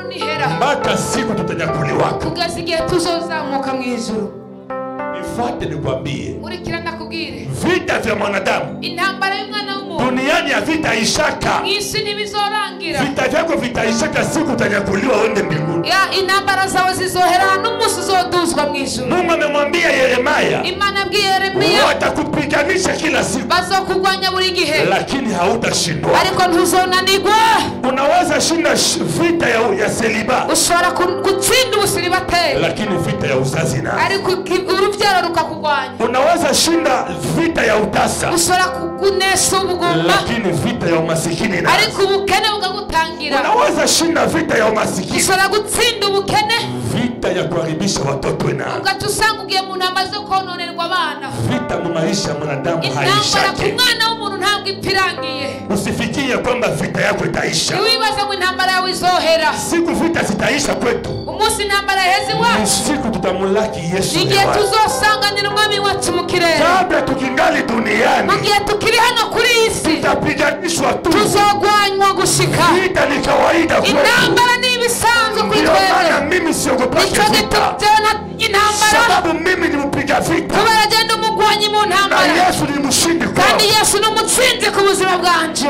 izohera mpaka siku tutanyakuliwaka kugeza igihe tuzozamuka mu ijuru. Nifuate nikwambie, urikira ndakubwire, vita vya mwanadamu intambara y'umwana w'umuntu duniani havitaishaka. mwisi ntibizorangira. Vita vyako vitaishaka siku utanyakuliwa uende mbinguni. Ya intambara zawe zizohera n'umunsi uzoduzwa mu ijuru. Mungu amemwambia Yeremia, Imana yabwiye Yeremiya, watakupiganisha kila siku bazokugwanya buri gihe, lakini hautashindwa. ariko ntuzonanirwa. Unaweza shinda vita ya, ya seliba, ushobora gutsinda ubusiribateri, lakini vita ya uzazi na, ariko urubyaro rukakugwanya. unaweza shinda vita ya utasa, ushobora kunesha ubugumba, lakini vita ya umasikini na, ariko ubukene bukagutangira. unaweza shinda vita ya umasikini, ushobora gutsinda ubukene, vita ya kuharibisha watoto na, ugatusanga ugiye mu ntambara zo kononerwa abana. vita mu maisha ya mwanadamu intambara ku haishaki. mwana w'umuntu ntabwo ipirangiye. Usifikie kwamba vita yako itaisha. ntiwibaze ngo intambara yawe izohera. Siku vita zitaisha kwetu, umunsi intambara yaheze iwacu, siku tutamulaki Yesu igihe tuzosanganira umwami wacu mu kirere. kabla tukingali duniani, mu gihe tukiri hano kuri iyi si, tutapiganishwa tu. tuzogwanywa gushika. Vita ni kawaida kwetu. intambara ni ibisanzwe kuri Ndio maana twebwe. mimi siogopake nicyo vita, gituma na intambara, sababu mimi ni mpiga vita kubera agenda umugwanyi mu na ntambara, Yesu ni mshindi kandi kwangu. Yesu ni umutsinzi ku buzima bwanje.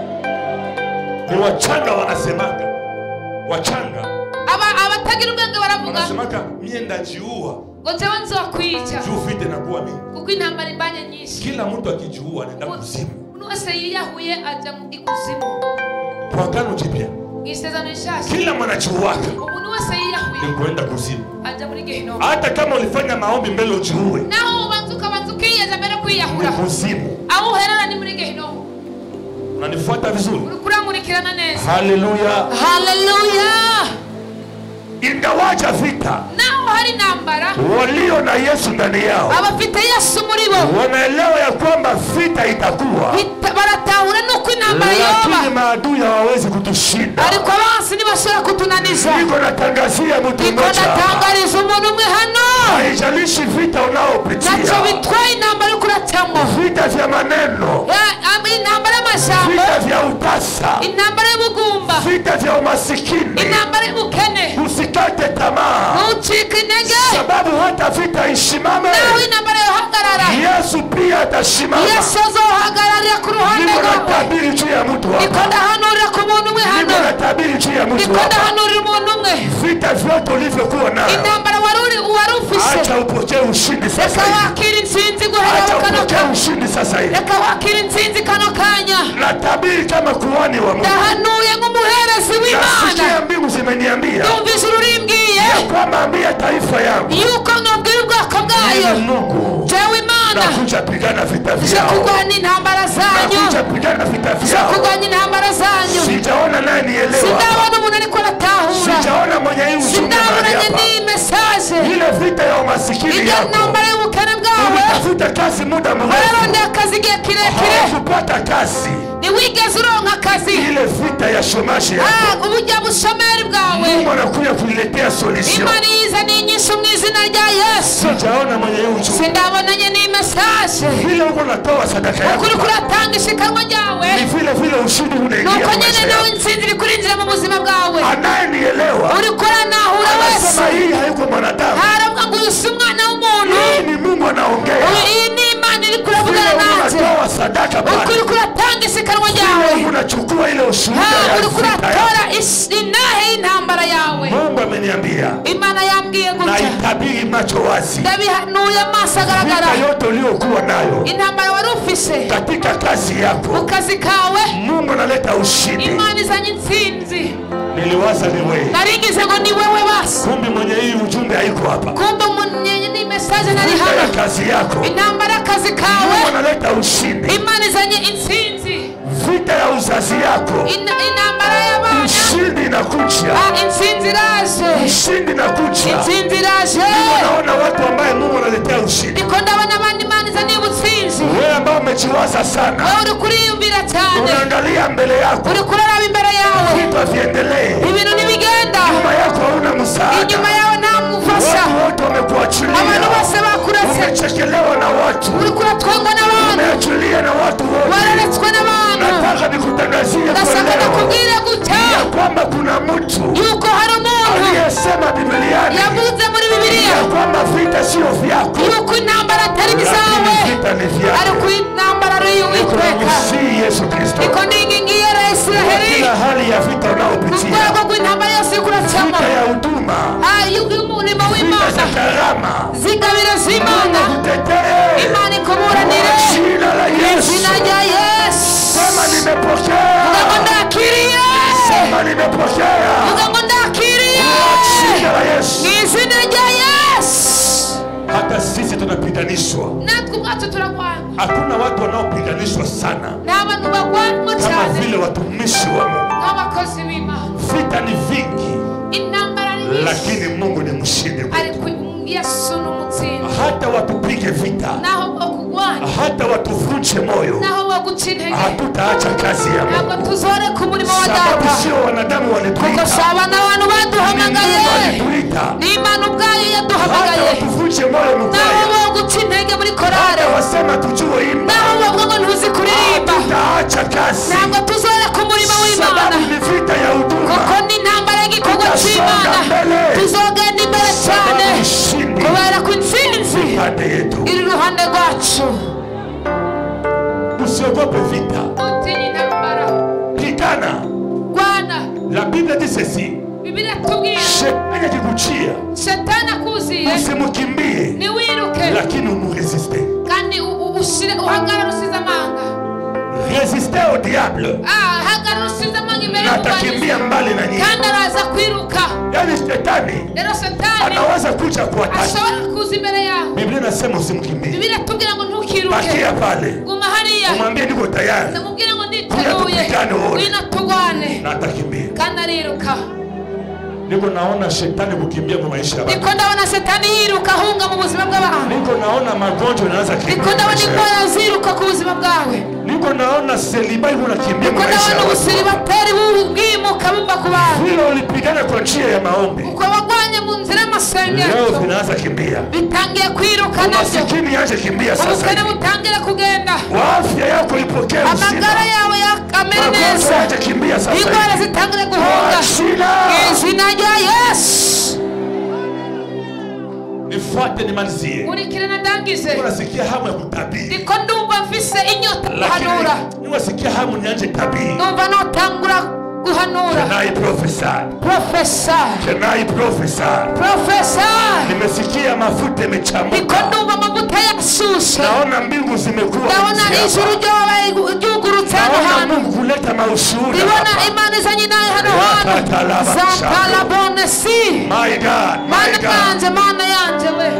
Ni wachanga wanasemaga, wachanga aba abatagira ubwenge baravuga wanasemaga mie ndajiua ngo jewe nzokwica juu vita inakuwa mingi. kuko intambara imbanye nyinshi. Kila mtu akijiua anaenda kuzimu. umuntu wese yiyahuye aja mu ikuzimu. Kwa Agano Jipya mu isezerano rishasha kila mwanachuwaka umuntu wese yiyahuye ni kuenda kuzimu. aja muri gehinomu. Hata kama ulifanya maombi mbele ujiue, naho ubanza ukabanza ukiyeza mbere ni kwiyahura, kuzimu. aho uherera ni muri gehinomu. Unanifuata vizuri? uri kurankurikirana neza. Haleluya. Haleluya. Ingawaja vita, naho hari intambara, walio na Yesu ndani yao abafite Yesu muri bo wanaelewa ya kwamba vita itakuwa, bita- baratahura nuko intambara yoba, lakini maadui hawawezi kutushinda. ariko abansi ntibashobora kutunaniza. Niko natangazia mtu niko mmoja, natangariza umuntu umwe hano, haijalishi vita ntacyo unaopitia, bitwaye intambara uri kuracamo. vita vya maneno, Ya- am- intambara y'amajambo, vita vya utasa, intambara y'ubugumba, vita vya umasikini, intambara y'ubukene, usikate tamaa, ntucike intege. sababu hata vita isimame, naho intambara yohagarara, Yesu pia atasimama. Yesu azohagararira ku ruhande Niko rwawe. natabiri juu ya mtu niko hapa, ndahanurira ku muntu umwe hano, niko natabiri juu ya mtu niko hapa. ndahanurira umuntu umwe. Vita vyote ulivyokuwa nayo, intambara wari uri wari ufise, acha upokee ushindi reka sasa hivi. wakira intsinzi guhera Acha mu kano upokee kanya. ushindi sasa hivi. reka wakira intsinzi kano kanya. Natabiri kama kuhani wa Mungu, ndahanuye nk'umuherezi w'Imana. nasikia mbingu zimeniambia yumvise ururimbwiye ya kwamba ambia taifa yangu, yuko nubwira ubwoko bwayo, mimi Mungu jewe Imana nakuja pigana vita je vyao, kurwanya intambara zanyu, nakuja pigana vita je vyao. kurwanya intambara zanyu. Sijaona naye nielewa, sindabona umuntu ariko aratahura, sijaona mwenye hii ujumbe mahali sindabonanye hapa. n'iyi mesaje. Ile vita ya umasikini iyo yako, ntambara y'ubukene bwawe, ulitafuta kazi muda mrefu, wararondeye akazi igihe kirekire, hawakupata kazi. ntiwigeze uronka akazi. Ile vita ya shomaji yako, Ah, ubujya bushomeri bwawe, Mungu anakuja kuiletea solution. Imana yizaniye inyishu mu izina rya Yesu. Sijaona mwenye hii ujumbe, sindabonanye n'iyi mesaje. vile uko natoa sadaka yako, ukuri kuratanga ishikanwa ryawe, ni vile vile ushindi unaingia nuko kwa nyene maisha nawe yako. intsinzi iri kurinjira mu buzima bwawe. Anayenielewa uri kuranahura wese, anasema hii haiko mwanadamu, haravuga ngo uyu si umwana w'umuntu, hii ni Mungu anaongea. uyu iyi ni Imana iri Vile kuravugana nanjye. unatoa sadaka ukuri pale, kuratanga ishikanwa ryawe, vile unachukua ile ushuhuda ha ya uri vita kuratora yako. is- inahe y'intambara yawe. Mungu ameniambia Imana yambwiye na gutya, itabiri macho wazi, ndabihanuye amaso agaragara. vita yote uliokuwa nayo intambara wari ufise katika kazi yako, mu kazi kawe, Mungu analeta ushindi. Imana izanye intsinzi. Niliwaza ni wewe, narigize ngo ni wewe basi, kumbe mwenye hii ujumbe haiko hapa. kumbe umunyenye ni mesaje nari Vita ya hano. kazi yako, intambara y'akazi Mungu kawe, analeta ushindi. Imana izanye intsinzi. Vita ya uzazi yako, Ina- intambara y'abana, ushindi inakuja, ah, intsinzi iraje, ushindi inakuja. intsinzi iraje. Naona watu ambaye Mungu analetea ushindi. niko ndabona abandi Imana izaniye ubutsinzi. Wewe ambao umejiwaza sana, wowe uri kuriyumvira cyane, unaangalia mbele yako, uri kuraraba imbere yawe, vitu haviendelee, ibintu ntibigenda, nyuma yako hauna msaada, inyuma yawe nta mufasha, watu wote wamekuachilia, abantu bose bakuretse, umechekelewa na watu, uri kuratwengwa n'abantu, umeachilia na watu wote. wararetswe n'abantu. Nataka nikutangazia kwa ndashaka leo nakubwire gutya ya kwamba kuna mtu yuko hari umuntu alisema Biblia yavuze muri Bibiliya kwamba vita sio vyako, yuko intambara atari bizawe vita ni vyako. ariko intambara ari y'Uwiteka. Si Yesu Kristo. Iko ndingingiye ya Israeli Kila hali ya vita unaopitia, urwego rw'intambara yose kuracamo, vita ya huduma, y'umurimo vita w'Imana, za karama, zingabire z'Imana, kutetea Imana ikuburanire jina la Yesu. izina rya Yesu. Sema nimepokea, Vuga ngo ndakiriye, sema nimepokea vuga ngo ndakiriye jina la Yesu. izina rya Yesu. Hata sisi tunapiganishwa. Natwe ubwacu turagwana, Hakuna watu wanaopiganishwa sana n'abantu bagwanwa kama cyane vile watumishi wa Mungu. nk'abakozi b'Imana. Vita ni vingi, Intambara ni nyinshi lakini Mungu ni mshindi. ariko Yesu ni umutsinzi. Hata watupige vita, Naho bakugwana, hata watuvunje moyo, naho baguca intege, hatutaacha kazi ya Mungu. ntabwo tuzoreka umurimo wa Sababu Data, sio wanadamu kuko walituita, saba n'abantu ni baduhamagaye, Mungu alituita. ni Imana ubwayo Hata yaduhamagaye. watuvunje moyo Naho mubaya, baguca intege muri korale, hata wasema tujue imba, naho bavuga ngo ntuzi kuririmba, hatutaacha kazi. ntabwo tuzoreka umurimo w'Imana, Sababu ni vita ya huduma. kuko ni intambara y'igikorwa cy'Imana. Tuzogenda imbere cyane Sababu ushindi kubera ko intsinzi pande yetu. iri iruhande rwacu. Usiogope vita, Utinye intambara, pigana. rwana. La Bible dit ceci, Bibiliya itubwira shetani akikuchia Satani akuziye usimkimbie, ntiwiruke, lakini umuresiste. kandi u- u- ushire uhagarare usize amanga. Resiste au diable Ah, hagarara usize amanga imbere na y'umugwaneza, atakimbia mbali na nyinyi. kandi araza kwiruka. Yaani shetani Rero Satani anaweza kuja kuataki. ashobora kuza imbere yawe. Biblia inasema usimkimbie, Bibiliya itubwira ngo ntukiruke, bakia pale, guma hariya, umwambie niko tayari ndamubwira ngo nditeguye, tupigane wote. ngwino tugwane, na atakimbia. kandi ariruka. Niko naona shetani kukimbia kwa maisha ya watu. Niko ndabona Satani yiruka ahunga mu buzima bw'abantu. Niko naona magonjwa yanaanza kimbia Niko kwa ndabona maisha ya indwara watu. ziruka ku buzima bwawe. Niko naona seliba iko nakimbia Niko kwa maisha ya ndabona watu. ubusiribateri bwimuka buva ku bantu. Vile ulipigana kwa njia ya maombi, Uko wagwanye mu nzira leo y'amasengesho vinaanza kimbia. bitangiye kwiruka nabyo. Umasikini yaje kimbia sasa Ubukene hivi. butangire kugenda. Afya yako ipokee uzima. Amagara yawe amere Magonjwa neza. yaje kimbia sasa Indwara hivi. zitangire guhunga. Jina. Izina rya Yesu. Nifuate nimalizie. Nkurikirana ndangize. Unasikia hamu ya kutabiri, Ndiko ndumva mfise inyota guhanura. lakini unasikia hamu nianze tabiri. Ndumva notangura guhanura. Can I prophesy? Profesa. Can I prophesy? Profesa. Nimesikia mafuta Ndiko yamechamuka. ndumva amavuta yasuse. Naona mbingu zimekuwa Ndabona hizi ijuru hapa. ryabaye ryugurutse hano Naona hantu. Mungu kuleta maushuhuda Ndibona hapa. Imana izanye nawe hano hantu. Zatalabone si. My God, my Mana God. yanje, mana yanje we.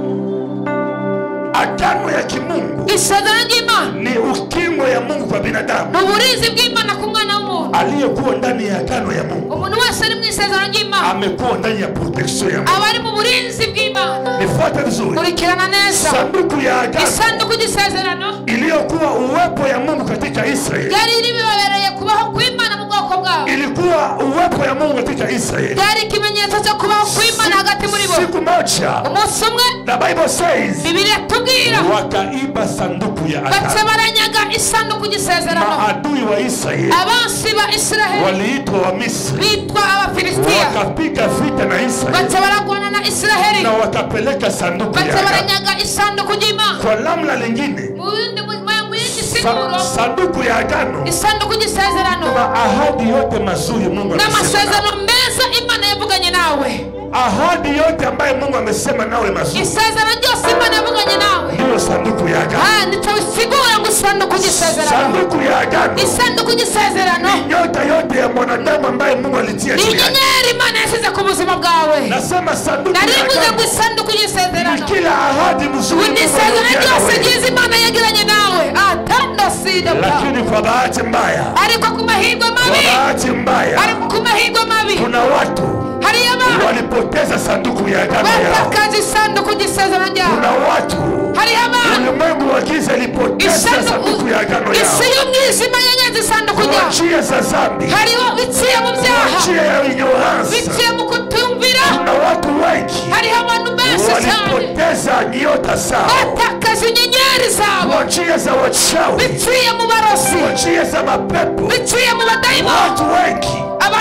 Agano ya kimungu Isezerano ry'Imana ni ukingo ya Mungu kwa binadamu ni uburinzi bw'Imana ku mwana w'umuntu. aliyekuwa ndani ya agano ya Mungu. Umuntu wese ari mu isezerano ry'Imana Amekuwa ndani ya protection ya Mungu. aba ari mu burinzi bw'Imana. Nifuate vizuri. Kurikirana neza. Sanduku ya agano Isanduku ry'isezerano iliyokuwa uwepo ya Mungu katika Israeli, ryari ribibereye kubaho kw'Imana mu bwoko bwabo. ilikuwa uwepo ya Mungu katika Israeli. Ryari ikimenyetso cyo kubaho kw'Imana hagati muri bo. Siku moja Umunsi umwe the Bible says Bibiliya itubwira wakaiba sanduku ya baca agano. baranyaga isanduku ry'isezerano. Maadui wa Israeli Abansi ba Israheli waliitwa wa Misri, bitwa Abafilisitiya wakapiga vita na Israeli baca baragwana na Israheli, na wakapeleka sanduku ya baca agano. baranyaga isanduku ry'Imana. Kwa namna lingine, Mu yindi mu mu yindi sa, siguro sanduku ya agano isanduku ry'isezerano na ahadi yote mazuri Mungu amesema. n'amasezerano meza Imana yavuganye nawe. Ahadi yote ambayo Mungu amesema nawe mazuri, Isezerano ryose Imana yavuganye nawe. ndio sanduku ya agano. Ah, nicyo bisigura ngo isanduku ry'isezerano. Sanduku ya agano Isanduku ry'isezerano nyota yote ya mwanadamu ambaye Mungu alitia ni juu yake. inyenyeri Imana yasize ku buzima bwawe. Nasema sanduku ya Narivuze ngo agano isanduku ni ry'isezerano kila ahadi mzuri ni Mungu isezerano alitia ryose nawe. ryiza Imana yagiranye nawe. Atanda sida bwa. Lakini kwa bahati mbaya, Ariko ku mahirwe kwa mabi, bahati mbaya, ariko ku mahirwe mabi kuna watu hari abantu walipoteza sanduku ya agano yao. batakaje isanduku ry'isezerano ryabo. Kuna watu Hari abantu ulimwengu wa giza ilipoteza sanduku ya agano isi yao. y'umwijima yanyaze isanduku Kwa ryabo. njia za dhambi, Hariho biciye mu kwa byaha, njia ya ignorance, biciye mu kutumvira. kuna watu wengi Hariho abantu benshi cyane walipoteza nyota zao batakaje inyenyeri zabo, kwa njia za wachawi, biciye mu barozi, kwa njia za mapepo. biciye mu badayimoni. Watu wengi Abantu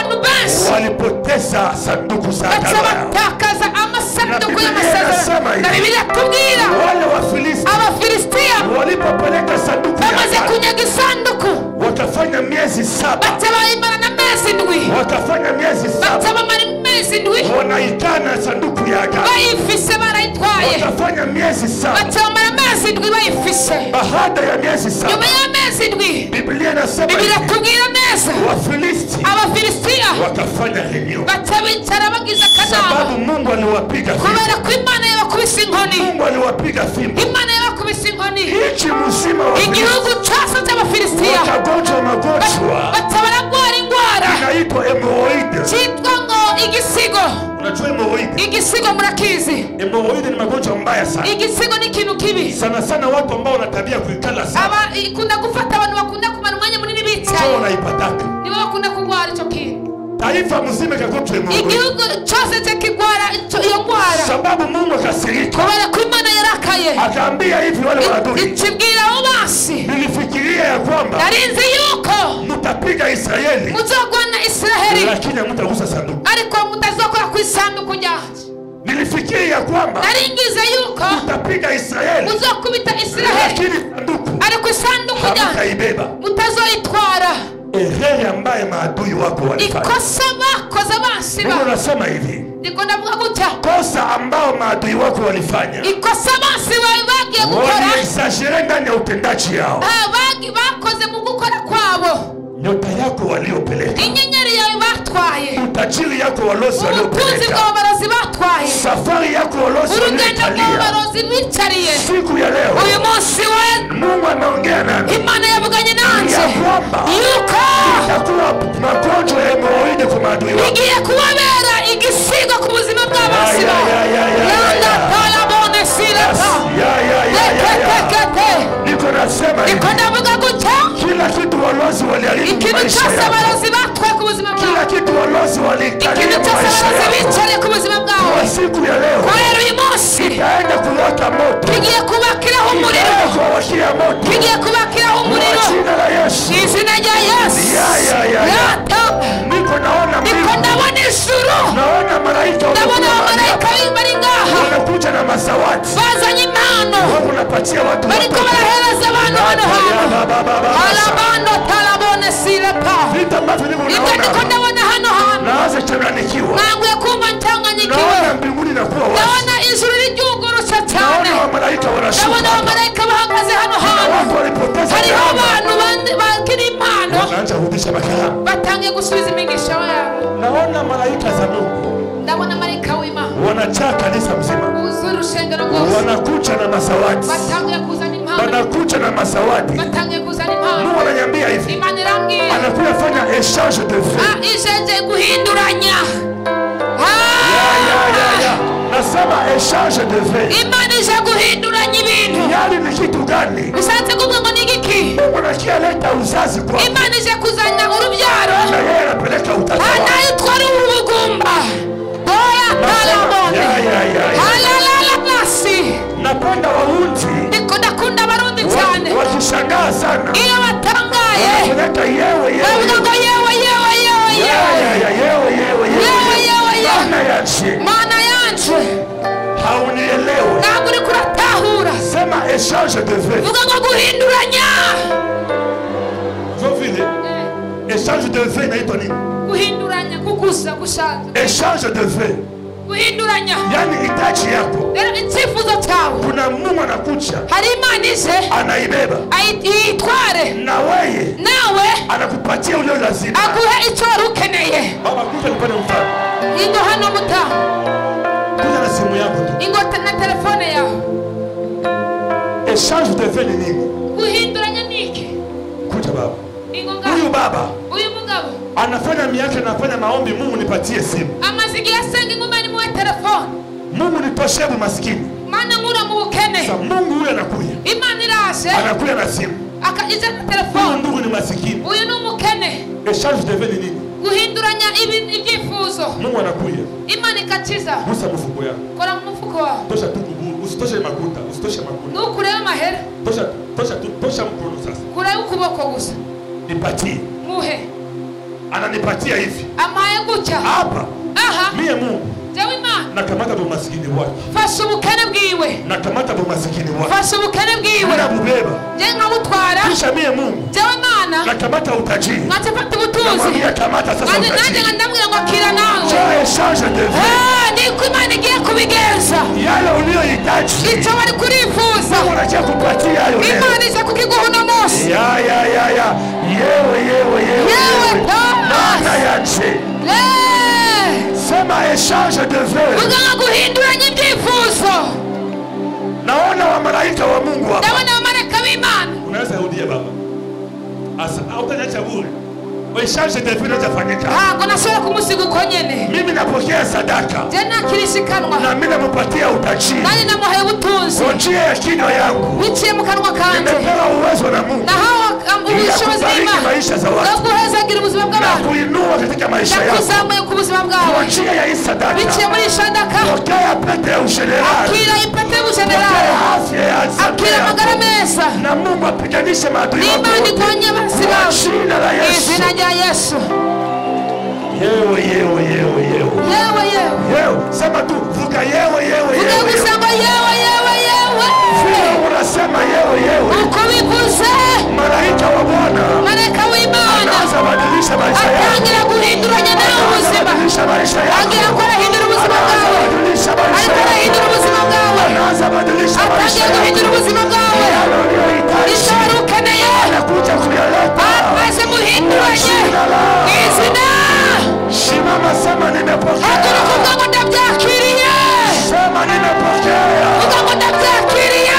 abantu benshi walipoteza sanduku za baca agano. batakaza amasanduku Na Biblia inasema y'amasezerano hivi. na Bibiliya tubwira Wale Wafilisti abafilisitiya walipopeleka sanduku ya bamaze agano, kunyaga isanduku wakafanya miezi saba, baca bayimara na mezi ndwi wakafanya miezi baca saba bamara imezi ndwi wanaikana sanduku ya agano, bayifise barayitwaye wakafanya miezi saba. baca bamara amezi ndwi bayifise Baada ya miezi saba, nyuma y'amezi ndwi Biblia inasema Bibiliya hivi, tubwira neza Wafilisti abafilisitiya wakafanya renio, baca bicara bagize akanama sababu Mungu aliwapiga fimbo. kubera ko imana yabakubise inkoni Mungu aliwapiga fimbo. imana yabakubise inkoni Nchi mzima wa igihugu cyose cy'abafilisitiya wakagonjwa magonjwa baca baragwara indwara inaitwa hemorrhoid. cyitwa ngo igisigo Unajua hemorrhoid? igisigo murakizi Hemorrhoid ni magonjwa mbaya sana. igisigo ni ikintu kibi Sana sana watu ambao wana tabia kuikala sana. aba ikunda gufata abantu bakunda kumara umwanya munini Sio bicaye wanaipataka. nibo bakunda kurwara icyo kintu Taifa mzima ikagonjwa hemorrhoid. igihugu cyose cyakigwara icyo- iyo ndwara Sababu Mungu akasirika. kubera ko imana yarakaye Akaambia hivi wale maadui. ikibwira abo basi Nilifikiria ya kwamba narinzi yuko mtapiga Israeli muzogwana Israheli lakini hamtagusa sanduku. ariko mutazokora ku isanduku ryanjye Nilifikiria ya kwamba naringize yuko mtapiga Israeli muzokubita Israheli lakini sanduku ariko isanduku ryanjye hamtaibeba. mutazoyitwara Ehe ambaye maadui wako walifanya. ikosa bakoze abansi Mungu ba anasema hivi, niko ndavuga gutya kosa ambao maadui wako walifanya, ikosa abansi bawe bagiye gukora waliexagere ndani ya utendaji yao. ah, bagi bakoze mu gukora kwabo Nyota yako waliopeleka, inyenyeri yawe batwaye utajiri yako walosi ubutunzi waliopeleka, bw'abarozi batwaye safari yako walosi urugendo walioikalia. rw'abarozi bicariye Siku ya leo uyu munsi we Mungu anaongea nami imana yavuganye nanjye ya kwamba yuko itakuwa magonjwa ya hemorrhoid kwa maadui wako. igiye kubabera igisigo ku buzima bw'abasi Ya, ya, ya, ya, ya, yanda ya. talabone sileta Ya, ya, ya, ya, ya. tekekekete Niko nasema hivi, niko ndavuga gutya kila kitu walosi waliharibu ikintu maisha cyose yako. abarozi batwaye ku buzima Kila bwawe kitu walosi walikalia ikintu cyose maisha abarozi yako. bicariye ku buzima bwawe Kwa siku ya leo kubera uyu munsi itaenda kuwaka moto, kigiye kubakiraho umuriro itaenda kuwawashia moto kigiye kubakiraho kwa umuriro jina la Yesu. mu izina rya yesu Ya, ya, ya, ya. Yata. Niko naona niko mbingu, ndabona ijuru naona malaika ndabona wamekuwa mahali abamarayika hapa. bari ngaha Wanakuja na masawati, bazanye impano wao unapatia watu bariko watoto. barahereza abantu hano Ya, hantu ba, ba, ba, ba, ba, alabando talabone silepa Vitu ambavyo niko ibyo ndiko naona ndabona hano hantu naanza changanikiwa. nanguye kumva ntanganyikiwe Naona mbinguni nakuwa wazi. ndabona ijuru riryugurutse cyane Naona wamalaika wanashuka. ndabona abamarayika bahagaze hano Kuna hantu watu walipoteza hariho karama. abantu bandi bagira impano Wanaanza kurudisha makarama. batangiye gusubiza imigisha yabo Naona malaika za Mungu ndabona marayika w'imana wanajaa kanisa mzima, wuzuye urushengero rwose wanakuja na masawati, batangiye kuzana impano wanakuja na masawati. batangiye kuzana impano Mungu ananiambia hivi, imana irambwiye anakuja fanya exchange de vie. ah, ijeje guhinduranya Ya, ya, ya, ya. Nasema exchange de vie. imana ije guhinduranya ibintu Yali ni kitu gani? bishatse kuvuga ngo ni igiki Mungu anakileta uzazi kwa imana ije kuzana urubyaro na yeye anapeleka utata wake. nayo twari ubugumba oya Nasema, talabone ya, ya, ya, ya. halalalabasi Napenda Warundi ndiko ndakunda abarundi cyane wa- wakishangaa sana, iyo batangaye wanapeleka yewe bavuga yewe ngo yewe yewe yewe ya, ya, yewe ya, yewe yewe Yewe, yewe, yewe. Maana yache mana yanje haunielewe. ntabwo uri kuratahura Sema exchange de vie. vuga ngo guhinduranya Vyo vile exchange de vie inaitwa nini? guhinduranya kugusa gushaza Exchange de vie, guhinduranya yani hitaji yako. rero icyifuzo cyawe Kuna Mungu anakuja hari imana ije anaibeba, ayi- iyitware na weye nawe anakupatia ule lazima. aguhe icyo wari ukeneye Baba, kuja nipane mfano. ingo hano mutaha Kuja na simu yako tu. ingo te- na telefone yawe Exchange de vie ni nini? guhinduranya ni iki Kuja baba. ingo Huyu ngaho baba uyu mugabo anafanya miaka, anafanya maombi, Mungu nipatie simu, amaze igihe asenga inguma ni muwe telefone Mungu nitoshee maskini. mana nkura mu bukene Sasa Mungu huyu anakuja, imana iraje anakuja na simu. akaije na Huyu telefone ndugu ni masikini. uyu ni umukene Exchange de vie ni nini? guhinduranya ibi- ibyifuzo Mungu anakuja, imana ikakiza gusa mfuko yako, kora mu mufuko wawe tosha tu kuburu, usitoshe makuta, usitoshe makuta, nukurebe amahera tosha tosha tu, tosha mkono sasa, kurebe ukuboko gusa nipatie. muhe ananipatia hivi amaye gutya hapa. aha Mie Mungu jewe Imana nakamata bumasikini wake, fasha ubukene bwiwe nakamata bumasikini wake, fasha ubukene bwiwe nabubeba je nkabutwara. kisha mie Mungu jewe Imana nakamata utajiri, nkatafata ubutunzi namwambia kamata sasa nanjye nanjye utajiri. ndamubwira ngo akira nawe. Je échange de vie, Ah, niko Imana igiye kubigenza yale uliyohitaji icyo bari kurifuza unajia kupatia hayo leo. Imana iza kukiguha uno munsi. Ya ya ya ya yewe yewe yewe Yewe nana Thomas. yanje Eh, sema échange de vie. vuga ngo guhinduranya ibyifuzo. Naona wa malaika wa Mungu hapa. Ndabona abamarayika b'Imana. Unaweza rudia baba. Asa hautaniacha bure. Échange de vie inafanyika. Ntabwo nasubira kumusiga uko nyene. Mimi napokea sadaka. Je nakirishikanwa Na mimi nampatia utajiri. nanjye namuhaye ubutunzi Kwa njia ya kinywa yangu. biciye mu kanwa kanje. Nimepewa uwezo na Mungu. nahawe ubushobozi bw'Imana maisha za bwo watu. guhezagira ubuzima Na bw'abantu. kuinua katika maisha yako. ndakuzamuye ku buzima Kwa bwawe njia ya hii sadaka. biciye muri sadaka. Pokea pete ya ushenerali. akira ipete Pokea y'ubujenerali, afya ya akira yako. amagara meza, Na Mungu apiganishe maadui wako n'Imana wote. igonye abansi Kwa bawe jina la mu Yesu. izina rya Yesu. Yewe yewe yewe yewe. yewe yewe Yewe sema tu vuka yewe yewe vuga yewe. gusa ngo yewe yewe yewe. Vile unasema yewe yewe. uko bivuze Malaika wa Bwana marayika w'Imana anaanza badilisha maisha yako. atangira guhinduranya nawe ubuzima, Badilisha maisha yako. agira ko arahindura ubuzima bwawe, Badilisha maisha ariko arahindura yako. ubuzima bwawe, Anaanza badilisha maisha atangiye yako. guhindura ubuzima bwawe. Yale uliyohitaji. icyo wari ukeneye Anakuja kuyaleta. maze muhinduranye mu izina. Simama sema nimepokea. haguruka uvuga ngo ndabyakiriye, Sema nimepokea. uvuga ngo ndabyakiriye.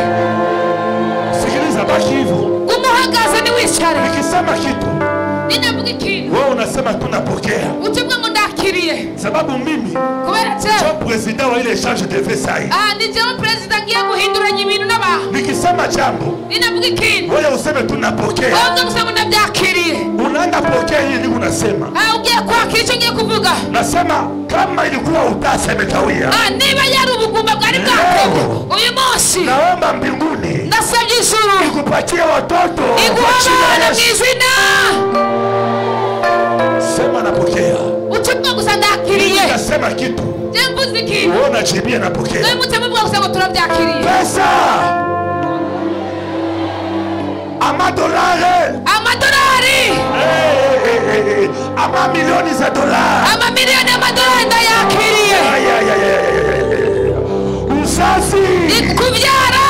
Sikiliza baki hivyo. umuhagaze niwicare. Nikisema kitu ninavuga ikintu wewe unasema tunapokea. ukivuga ngo ndakiriye, Sababu mimi kubera sio cyo president wa ile échange de vie sai. ah ni jewe perezida ngiye guhinduranya ibintu n'abantu. Nikisema jambo ninavuga ikintu wewe useme tunapokea. wowe gusa ngo ndabyakiriye. Unaenda pokea hii nini unasema? ah ugiye kwakira icyo ngiye kuvuga. Nasema kama ilikuwa utasa imekawia. ah niba yari ubugumba bwari bwakobo uyu munsi Naomba mbinguni ndasabye ijuru ikupatie watoto. iguha kwa jina la abana mu Yesu. izina. Sema napokea. ukivuga gusa ndakiriye, Nasema kitu. je mvuze ikintu Wewe unajibia napokea. nawe mutamuvuga gusa ngo turabyakiriye. Pesa. Ama dolari. amadolari Eh, eh, eh, eh. Ama milioni za dolari. amamiliyoni y'amadolari ndayakiriye. Ay, ay, ay, ay, ay, ay. Uzazi. kubyara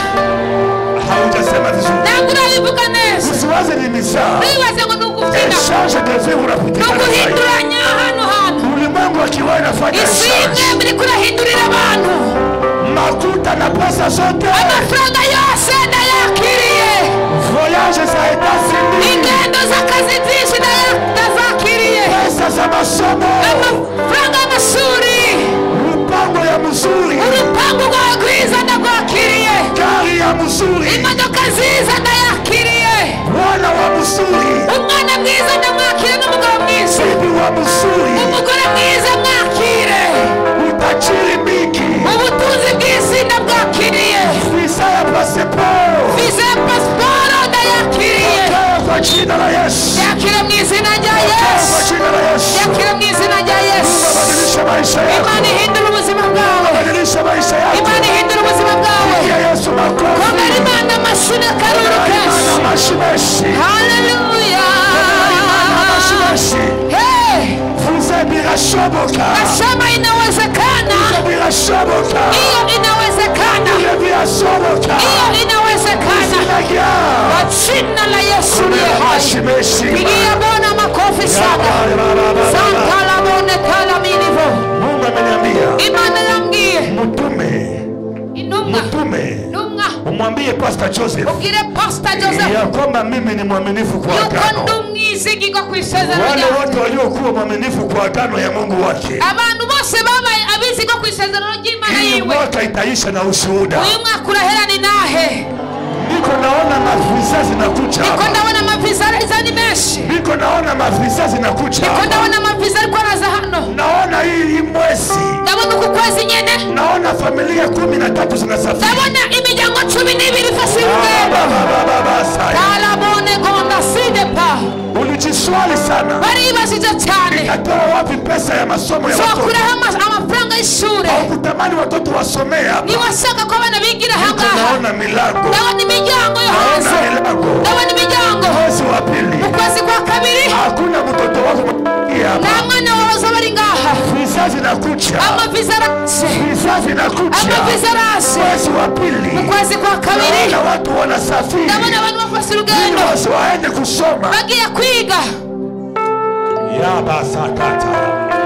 Haujasema vizuri. ntabwo urabivuga neza. Usiwaze ni mizaa. ntibaze ngo ni ugubyina, Échange de vie ni unapitikana sasa. uguhinduranya hano hantu. Ulimwengu akiwa inafanya isi échange. imwe muri kurahindurira abantu. Makuta na pesa zote. amafaranga yose ndayakiriye. Voyage za États-Unis. ingendo z'akazi byinshi ndaya- ndazakiriye. Pesa za masomo. amafaranga y'amashuri, Mpango ya mzuri. urupangu rwawe rwiza ndagwakiriye. Gari ya mzuri. imodoka nziza ndayakiriye. Wana wa mzuri. umwana mwiza ndamwakire n'umugabo mwiza. Bibi wa mzuri. umugore mwiza mwakire. Utajiri mingi. ubutunzi bw'isi ndabwakiriye. Visa ya passport. viza ya pasiporo ndayakiriye. Kwa jina la Yesu. yakire mu izina rya Kwa Yesu, jina la Yesu. yakire mu izina rya Yesu. Badilisha maisha imana yako. ihindura ubuzima bwawe, Badilisha maisha yako. imana ihindura ubuzima bwawe. Ya Yesu makofi. kongera imana amashuri akaruru kenshi. Imana mashimeshi. haleluya. Imana mashimeshi. Hey, Vuze birashoboka. nasema inawezekana, Vuze birashoboka. hiyo inawezekana, Vuze birashoboka. hiyo inawezekana. Sinagia. Kwa jina la Yesu aliye hai. Mashimeshi. Pigia Bwana makofi sana. Santala bone kala minivo. Mungu ameniambia Imana yambwiye mtume intumwa mtume intumwa umwambie Pastor Joseph ubwire Pastor Joseph ya kwamba mimi ni mwaminifu kwa yuko agano. ndi umwizigirwa ku isezerano Wale ryawe. wote waliokuwa mwaminifu kwa agano ya Mungu wake, abantu bose babaye abizigwa ku isezerano ry'Imana hii yiwe, mwaka itaisha na ushuhuda. uyu mwaka urahera ni nahe. Niko naona mavisa zinakuja niko hapa. ndabona amaviza ariza ni menshi, Niko naona mavisa zinakuja niko hapa. ndabona amaviza ariko araza hano. Naona hii mwezi, ndabona uku kwezi nyene, naona familia kumi na tatu zinasafiri. ndabona imiryango cumi n'ibiri ifashe urugendo. Baba, baba, baba, saya. Kalabone gonda sidepa. Ulijiswali sana. baribajije cyane Nitatoa wapi pesa ya masomo ya watoto? zokuraho amafaranga y'ishuri. Haukutamani watoto wasomee hapa. Niwashaka ko abana bigira hanga. Naona milango. Ndabona imiryango yo hanze. Naona milango. Ndabona imiryango. Mwezi wa pili. Ukwezi kwa kabiri. Hakuna mtoto wako hapa. Na mwana wahoze bari ngaha. Visa zinakuja. Amaviza arashe. Visa zinakuja. Amaviza arashe. Mwezi wa pili. Ukwezi kwa kabiri. Naona watu wanasafiri. Ndabona abantu bafashe urugendo. Wasi waende kusoma. Bagiye kwiga. Yabasakata.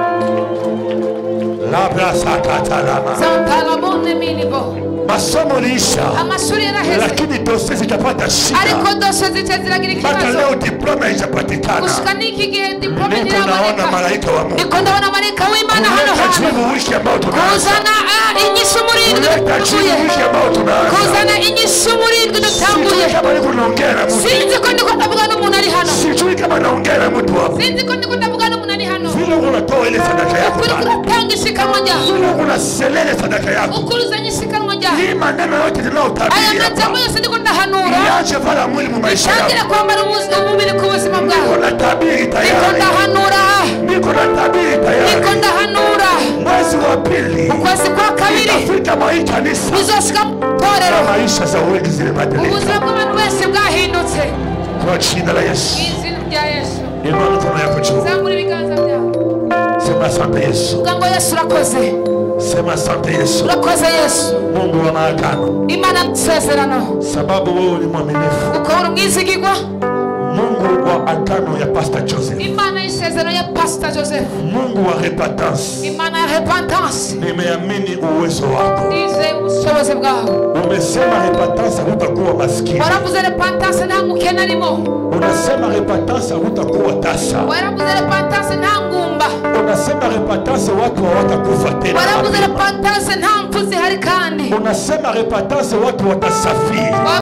Labra sakata lama. Zantalabone milibo. Masomo liisha. Amashuri yaraheze. Lakini dosye zitapata shida. Ariko dosye zitaziragira Mpaka ikibazo. leo diploma haijapatikana. Gushika niki gihe diploma Niko naona ntiraboneka. malaika wa Mungu. Niko ndabona malaika w'Imana hano Kuleta hano. jibu wiki ambao tunaanza. Kuzana inyishu murindwi Kuleta jibu dutanguye. wiki ambao tunaanza. Kuzana inyishu murindwi dutanguye. Sijui kama niko naongea na mtu. Sinzi ko ndiko ndavuga n'umuntu ari hano. Sijui kama naongea na mtu hapa. Sinzi ko ndiko ndavuga n'umuntu ari hano. Vile unatoa ile sadaka yako. Ukuri kuratanga ishikanwa ryawe. Vile unaselele sadaka yako. Ukuruzanya ishikanwa ryawe. Hii maneno yote tunayotabiri Aya hapa. majambo yose ndiko ndahanura. Iache vala mwili mu maisha yako. Tangira kwambara umubiri ku buzima bwawe. Niko natabiri Niko tayari. ndahanura. Niko natabiri Niko tayari. ndahanura. Mwezi wa pili. Ukwezi kwa kabiri. Afrika mwa kanisa. Bizoshika mu torero. Na maisha za wengi zilibadilika. Ubuzima bw'abantu bose bwahindutse. Kwa jina la Yesu. Izina rya Yesu. Inua mikono yako juu. Zambura ibiganza byawe. Sema asante Yesu. Uvuga ngo Yesu urakoze. Sema asante Yesu. Urakoze Yesu. Mungu wa maagano. Imana y'isezerano. Sababu wewe ni mwaminifu. Uko uri umwizigirwa. Mungu wa agano ya Pastor Joseph. Imana y'isezerano ya Pastor Joseph. Mungu wa repentance. Imana ya repentance. Nimeamini uwezo wako. Ndize ubushobozi bwawe. Umesema repentance hutakuwa maskini. Waravuze repentance nta mukene arimo. Unasema repentance hutakuwa tasa. Waravuze repentance nta ngumba. Unasema repentance watu hawatakufa tena. Waravuze repentance nta mpfu zihari kandi. Unasema repentance watu watasafiri.